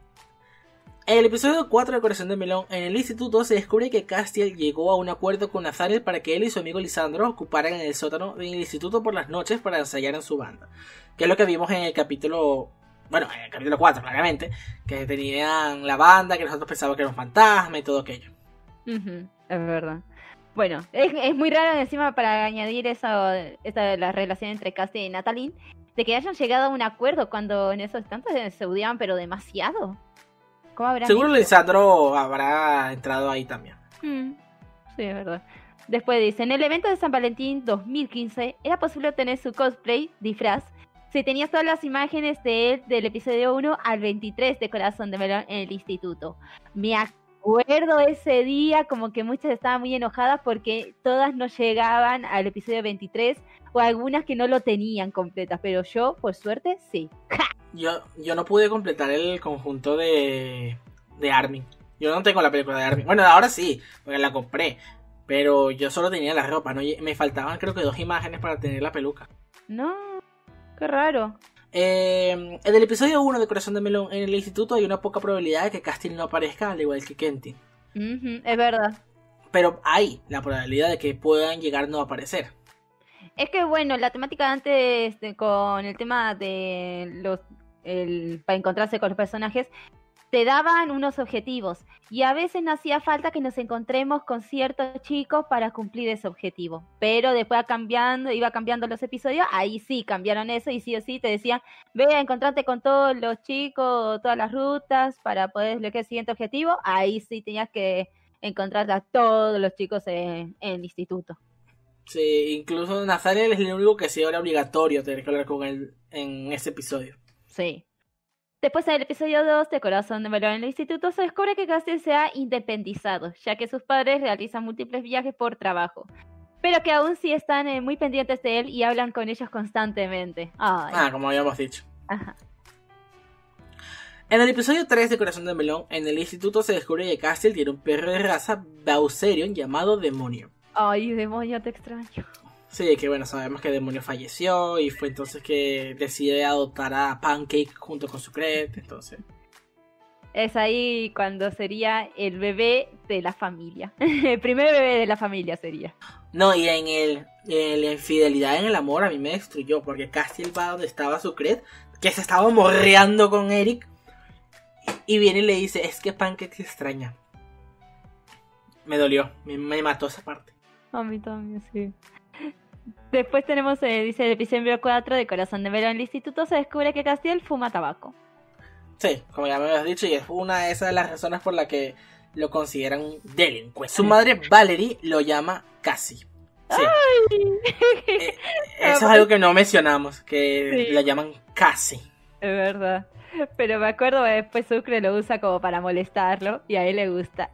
En el episodio cuatro de Corazón de Melón, en el instituto se descubre que Castiel llegó a un acuerdo con Nathaniel para que él y su amigo Lisandro ocuparan el sótano del instituto por las noches para ensayar en su banda. Que es lo que vimos en el capítulo... Bueno, en el capítulo cuatro, claramente. Que tenían la banda, que nosotros pensábamos que era un fantasma y todo aquello. Uh-huh, es verdad. Bueno, es, es muy raro encima para añadir eso, esa, la relación entre Castiel y Natalie, de que hayan llegado a un acuerdo cuando en esos instantes se odiaban, pero demasiado. ¿Cómo habrán Seguro hecho? Lisandro habrá entrado ahí también. Mm, sí, es verdad. Después dice, en el evento de San Valentín dos mil quince era posible obtener su cosplay, disfraz, si tenías todas las imágenes de él del episodio uno al veintitrés de Corazón de Melón en el instituto. Me acuerdo ese día como que muchas estaban muy enojadas porque todas no llegaban al episodio veintitrés o algunas que no lo tenían completas, pero yo, por suerte, sí. Yo, yo no pude completar el conjunto de, de Armin. Yo no tengo la película de Armin. Bueno, ahora sí, porque la compré. Pero yo solo tenía la ropa, ¿no? Me faltaban creo que dos imágenes para tener la peluca. No, qué raro. Eh, en el episodio uno de Corazón de Melón en el instituto hay una poca probabilidad de que Castiel no aparezca, al igual que Quentin. Uh-huh, es verdad. Pero hay la probabilidad de que puedan llegar a no aparecer. Es que bueno, la temática antes de, con el tema de los el, para encontrarse con los personajes, te daban unos objetivos y a veces no hacía falta que nos encontremos con ciertos chicos para cumplir ese objetivo, pero después cambiando, iba cambiando los episodios, ahí sí cambiaron eso y sí o sí te decían, ve a encontrarte con todos los chicos, todas las rutas para poder lograr el siguiente objetivo, ahí sí tenías que encontrar a todos los chicos en, en el instituto. Sí, incluso Nathaniel es el único que sí era obligatorio tener que hablar con él en ese episodio. Sí. Después, en el episodio dos de Corazón de Melón en el instituto, se descubre que Castiel se ha independizado, ya que sus padres realizan múltiples viajes por trabajo, pero que aún sí están eh, muy pendientes de él y hablan con ellos constantemente. Ay. Ah, como habíamos dicho. Ajá. En el episodio tres de Corazón de Melón, en el instituto se descubre que Castiel tiene un perro de raza Bowserion llamado Demonio. Ay, demonio, te extraño. Sí, que bueno, sabemos que Demonio falleció y fue entonces que decide adoptar a Pancake junto con su Secret, entonces... Es ahí cuando sería el bebé de la familia. El primer bebé de la familia sería. No, y en el en la infidelidad en el amor a mí me destruyó, porque Castiel va donde estaba su Secret, que se estaba morreando con Eric, y viene y le dice, es que Pancake te extraña. Me dolió, me, me mató esa parte. A mí también, sí. Después tenemos, eh, dice el episodio cuatro de Corazón de Melón en el instituto, se descubre que Castiel fuma tabaco. Sí, como ya me habías dicho, y es una de esas de las razones por las que lo consideran un delincuente. Su madre, Valerie, lo llama Cassie. Sí. Eh, eso es algo que no mencionamos, que sí. La llaman Cassie. Es verdad. Pero me acuerdo que después Sucre lo usa como para molestarlo, y a él le gusta.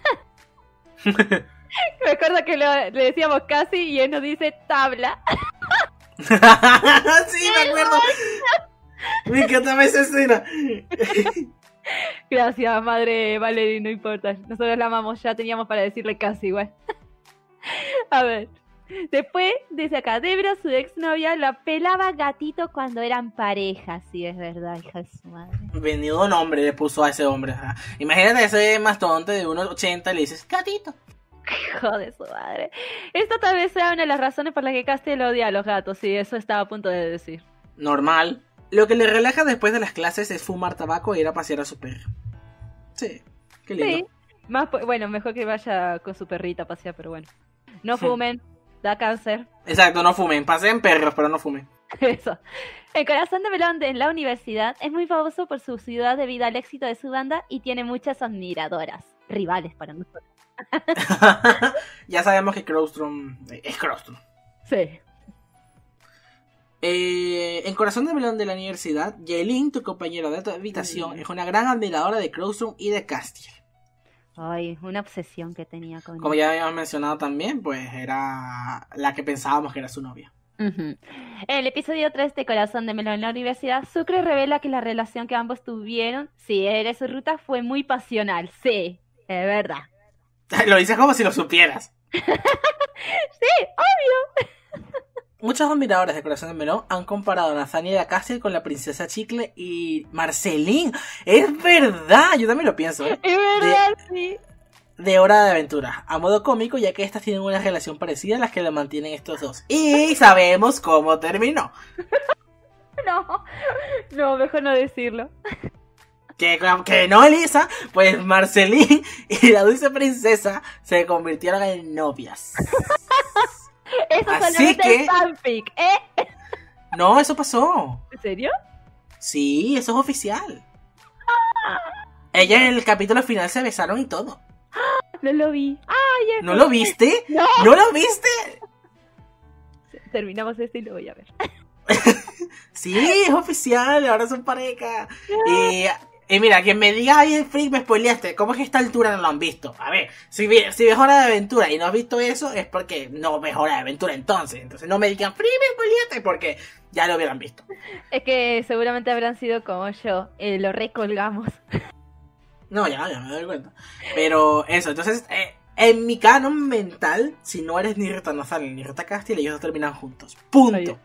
Me acuerdo que lo, le decíamos casi y él nos dice tabla. Sí, me acuerdo. Me encanta esa escena. Gracias, madre Valerie, no importa. Nosotros la amamos, ya teníamos para decirle casi igual. A ver. Después, dice acá, Debra, su exnovia, la pelaba gatito cuando eran pareja. Sí, es verdad, hija de su madre. Venido nombre le puso a ese hombre. Ajá. Imagínate ese mastodonte de uno ochenta y le dices, gatito. Hijo de su madre. Esto tal vez sea una de las razones por las que Castiel odia a los gatos, y eso estaba a punto de decir. Normal. Lo que le relaja después de las clases es fumar tabaco e ir a pasear a su perro. Sí, qué lindo. Sí. Más, bueno, mejor que vaya con su perrita a pasear, pero bueno. No fumen, da cáncer. Exacto, no fumen. Paseen perros, pero no fumen. Eso. El Corazón de Melón en la universidad es muy famoso por su ciudad debido al éxito de su banda y tiene muchas admiradoras, rivales para nosotros. Ya sabemos que Crowstrom es Crowstrom. Sí. Eh, en Corazón de Melón de la Universidad, Yaelin, tu compañera de tu habitación, mm. es una gran admiradora de Crowstrom y de Castiel. Ay, una obsesión que tenía con Como él. Ya habíamos mencionado también, pues era la que pensábamos que era su novia. Uh-huh. En el episodio tres de Corazón de Melón en la Universidad, Sucre revela que la relación que ambos tuvieron, si eres su ruta, fue muy pasional. Sí, es verdad. Lo dices como si lo supieras. Sí, obvio. Muchos admiradores de Corazón de Melón han comparado a Nathaniel de Castiel con la princesa Chicle y Marceline. Es verdad, yo también lo pienso. ¿eh? Es verdad, de, sí. De Hora de Aventura, a modo cómico, ya que estas tienen una relación parecida a las que lo mantienen estos dos. Y sabemos cómo terminó. No, no, mejor no decirlo. Que, que no, Elisa, pues Marceline y la dulce princesa se convirtieron en novias. Eso solamente que... es fanfic, ¿eh? No, eso pasó. ¿En serio? Sí, eso es oficial. Ah. Ella en el capítulo final se besaron y todo. No lo vi. Ay, ¿No lo viste? No. ¿No lo viste? Terminamos esto y lo voy a ver. Sí, es oficial, ahora son pareja. Y... Y mira, quien me diga, ay, Freak, me spoileaste, ¿cómo es que a esta altura no lo han visto? A ver, si, si ves Hora de Aventura y no has visto eso, es porque no ves Hora de Aventura entonces. Entonces no me digan, Freak, me spoileaste, porque ya lo hubieran visto. Es que seguramente habrán sido como yo, eh, lo recolgamos. No, ya, ya me doy cuenta. Pero eso, entonces, eh, en mi canon mental, si no eres ni Rita Nathaniel ni Rita Castiel, ellos terminan juntos. Punto. Oye.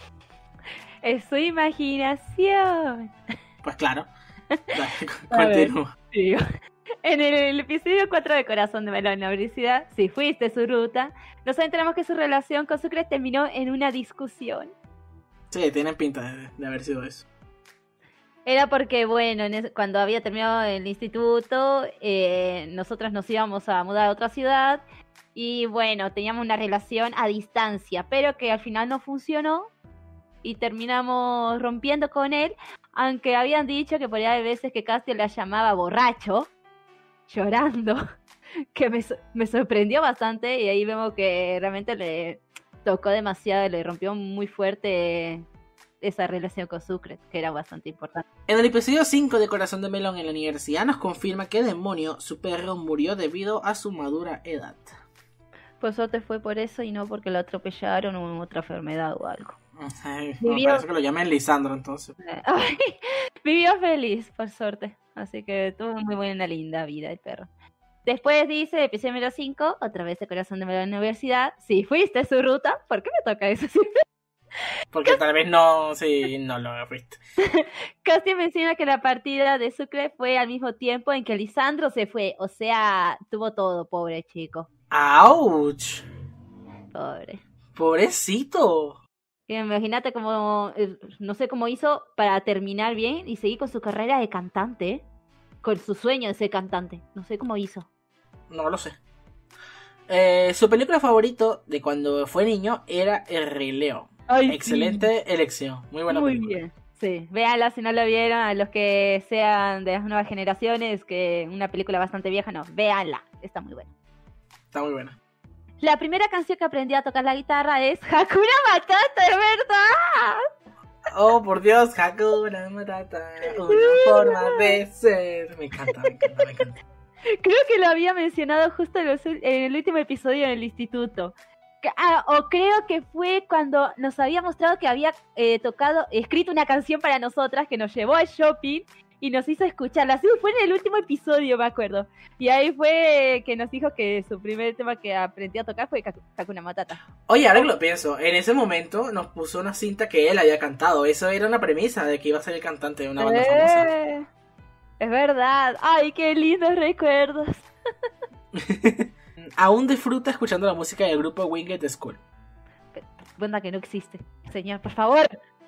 Es su imaginación. Pues claro. Dale, continúa. En el, el episodio cuatro de Corazón de Melón en la Universidad, si fuiste su ruta, nos enteramos que su relación con Sucre terminó en una discusión. Sí, tienen pinta de, de haber sido eso. Era porque, bueno, en ese, cuando había terminado el instituto, eh, nosotras nos íbamos a mudar a otra ciudad y, bueno, teníamos una relación a distancia, pero que al final no funcionó y terminamos rompiendo con él. Aunque habían dicho que por ahí hay veces que Castiel la llamaba borracho, llorando, que me, me sorprendió bastante y ahí vemos que realmente le tocó demasiado, le rompió muy fuerte esa relación con Sucre, que era bastante importante. En el episodio cinco de Corazón de Melón en la Universidad nos confirma que Demonio, su perro, murió debido a su madura edad. Por suerte fue por eso y no porque lo atropellaron o en otra enfermedad o algo. Ay, vivió... Me parece que lo llamen Lisandro entonces. Ay, vivió feliz, por suerte. Así que tuvo muy buena, linda vida el perro. Después dice, episodio número cinco, otra vez de Corazón de Melón en la Universidad. Si fuiste su ruta, ¿por qué me toca eso siempre? Porque tal vez no, sí, no lo fuiste. Castiel menciona que la partida de Sucre fue al mismo tiempo en que Lisandro se fue. O sea, tuvo todo, pobre chico. ¡Auch! Pobre. Pobrecito. Imagínate cómo, no sé cómo hizo para terminar bien y seguir con su carrera de cantante, con su sueño de ser cantante. No sé cómo hizo. No lo sé. Eh, su película favorito de cuando fue niño era El Rey León. Ay, excelente sí. Elección, muy buena muy película. Bien. Sí, véanla si no lo vieron, a los que sean de las nuevas generaciones, que una película bastante vieja, no, véanla, está muy buena. Está muy buena. La primera canción que aprendí a tocar la guitarra es Hakuna Matata, ¿de verdad? Oh, por Dios, Hakuna Matata, una forma de ser. Me encanta, me encanta, me encanta. Creo que lo había mencionado justo en, los, en el último episodio del instituto. Ah, o creo que fue cuando nos había mostrado que había eh, tocado, escrito una canción para nosotras que nos llevó al shopping y nos hizo escucharla. Así fue en el último episodio, me acuerdo. Y ahí fue que nos dijo que su primer tema que aprendió a tocar fue Hakuna Matata. Oye, ahora que lo pienso, en ese momento nos puso una cinta que él había cantado. Eso era una premisa de que iba a ser el cantante de una banda eh, famosa. Es verdad. Ay, qué lindos recuerdos. Aún disfruta escuchando la música del grupo Winged School. Banda que no existe. Señor, por favor.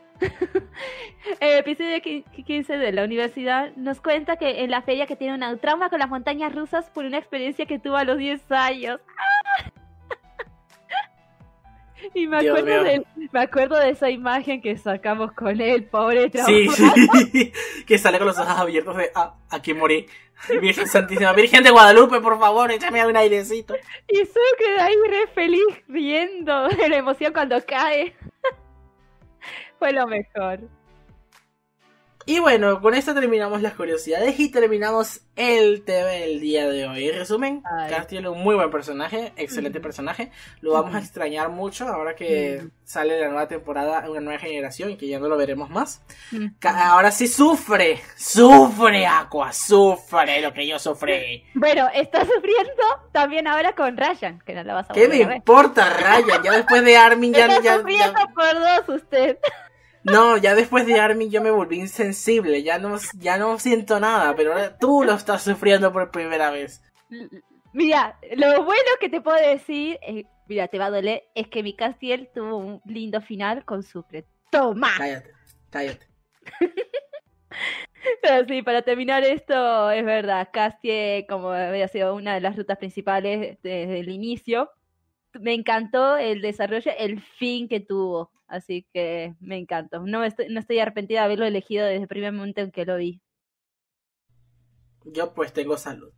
El episodio quince de la universidad nos cuenta que en la feria que tiene un trauma con las montañas rusas por una experiencia que tuvo a los diez años. Y me Dios acuerdo, mío. de, me acuerdo de esa imagen que sacamos con él, pobre Sí, traumado. sí. Que sale con los ojos abiertos de, ah, aquí morí. Virgen Santísima, Virgen de Guadalupe, por favor, échame un airecito. Y solo queda ahí re feliz riendo de la emoción cuando cae. Fue lo mejor. Y bueno, con esto terminamos las curiosidades y terminamos el T V del día de hoy. En resumen, Ay. Castiel es un muy buen personaje, excelente Mm. personaje. Lo vamos a Mm. extrañar mucho ahora que Mm. sale la nueva temporada, una nueva generación y que ya no lo veremos más. Mm. Ca- Ahora sí sufre, sufre Aqua, sufre lo que yo sufrí. Bueno, está sufriendo también ahora con Ryan, que no la vas a ¿Qué volver me a ver. importa, Ryan? Ya después de Armin, ya, Está ya, sufriendo ya- por dos usted. No, ya después de Armin yo me volví insensible, ya no, ya no siento nada, pero ahora tú lo estás sufriendo por primera vez. Mira, lo bueno que te puedo decir, eh, mira, te va a doler, es que mi Castiel tuvo un lindo final con Sucre. ¡Toma! Cállate, cállate. Pero sí, para terminar esto, es verdad, Castiel, como había sido una de las rutas principales desde el inicio, me encantó el desarrollo, el fin que tuvo, así que me encantó. No estoy, no estoy arrepentida de haberlo elegido desde el primer momento en que lo vi. Yo pues tengo salud.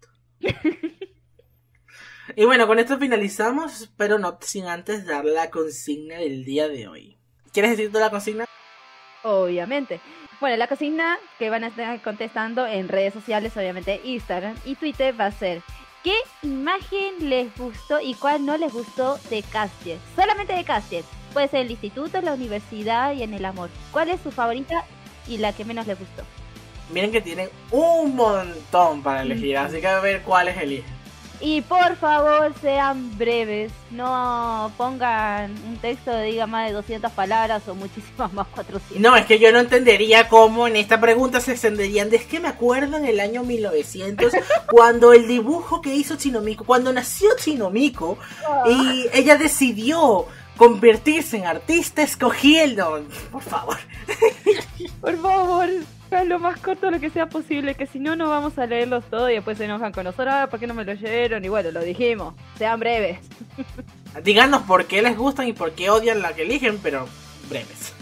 Y bueno, con esto finalizamos, pero no sin antes dar la consigna del día de hoy. ¿Quieres decir tú la consigna? Obviamente. Bueno, la consigna que van a estar contestando en redes sociales, obviamente Instagram y Twitter, va a ser: ¿qué imagen les gustó y cuál no les gustó de Castiel? Solamente de Castiel. Puede ser el instituto, la universidad y en el amor. ¿Cuál es su favorita y la que menos les gustó? Miren que tienen un montón para elegir, así que a ver cuáles eligen. Y por favor, sean breves. No pongan un texto que diga más de doscientas palabras o muchísimas más, cuatrocientas. No, es que yo no entendería cómo en esta pregunta se extenderían. De es que me acuerdo en el año mil novecientos, cuando el dibujo que hizo Chinomiko, cuando nació Chinomiko, y ella decidió convertirse en artista escogiendo. Por favor. Por favor, haz lo más corto lo que sea posible, que si no, no vamos a leerlos todos y después se enojan con nosotros. Ah, ¿por qué no me lo leyeron? Y bueno, lo dijimos. Sean breves. Díganos por qué les gustan y por qué odian la que eligen, pero breves.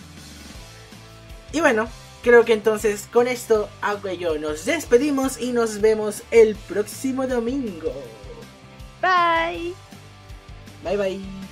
Y bueno, creo que entonces con esto Aqua y yo nos despedimos y nos vemos el próximo domingo. Bye. Bye bye.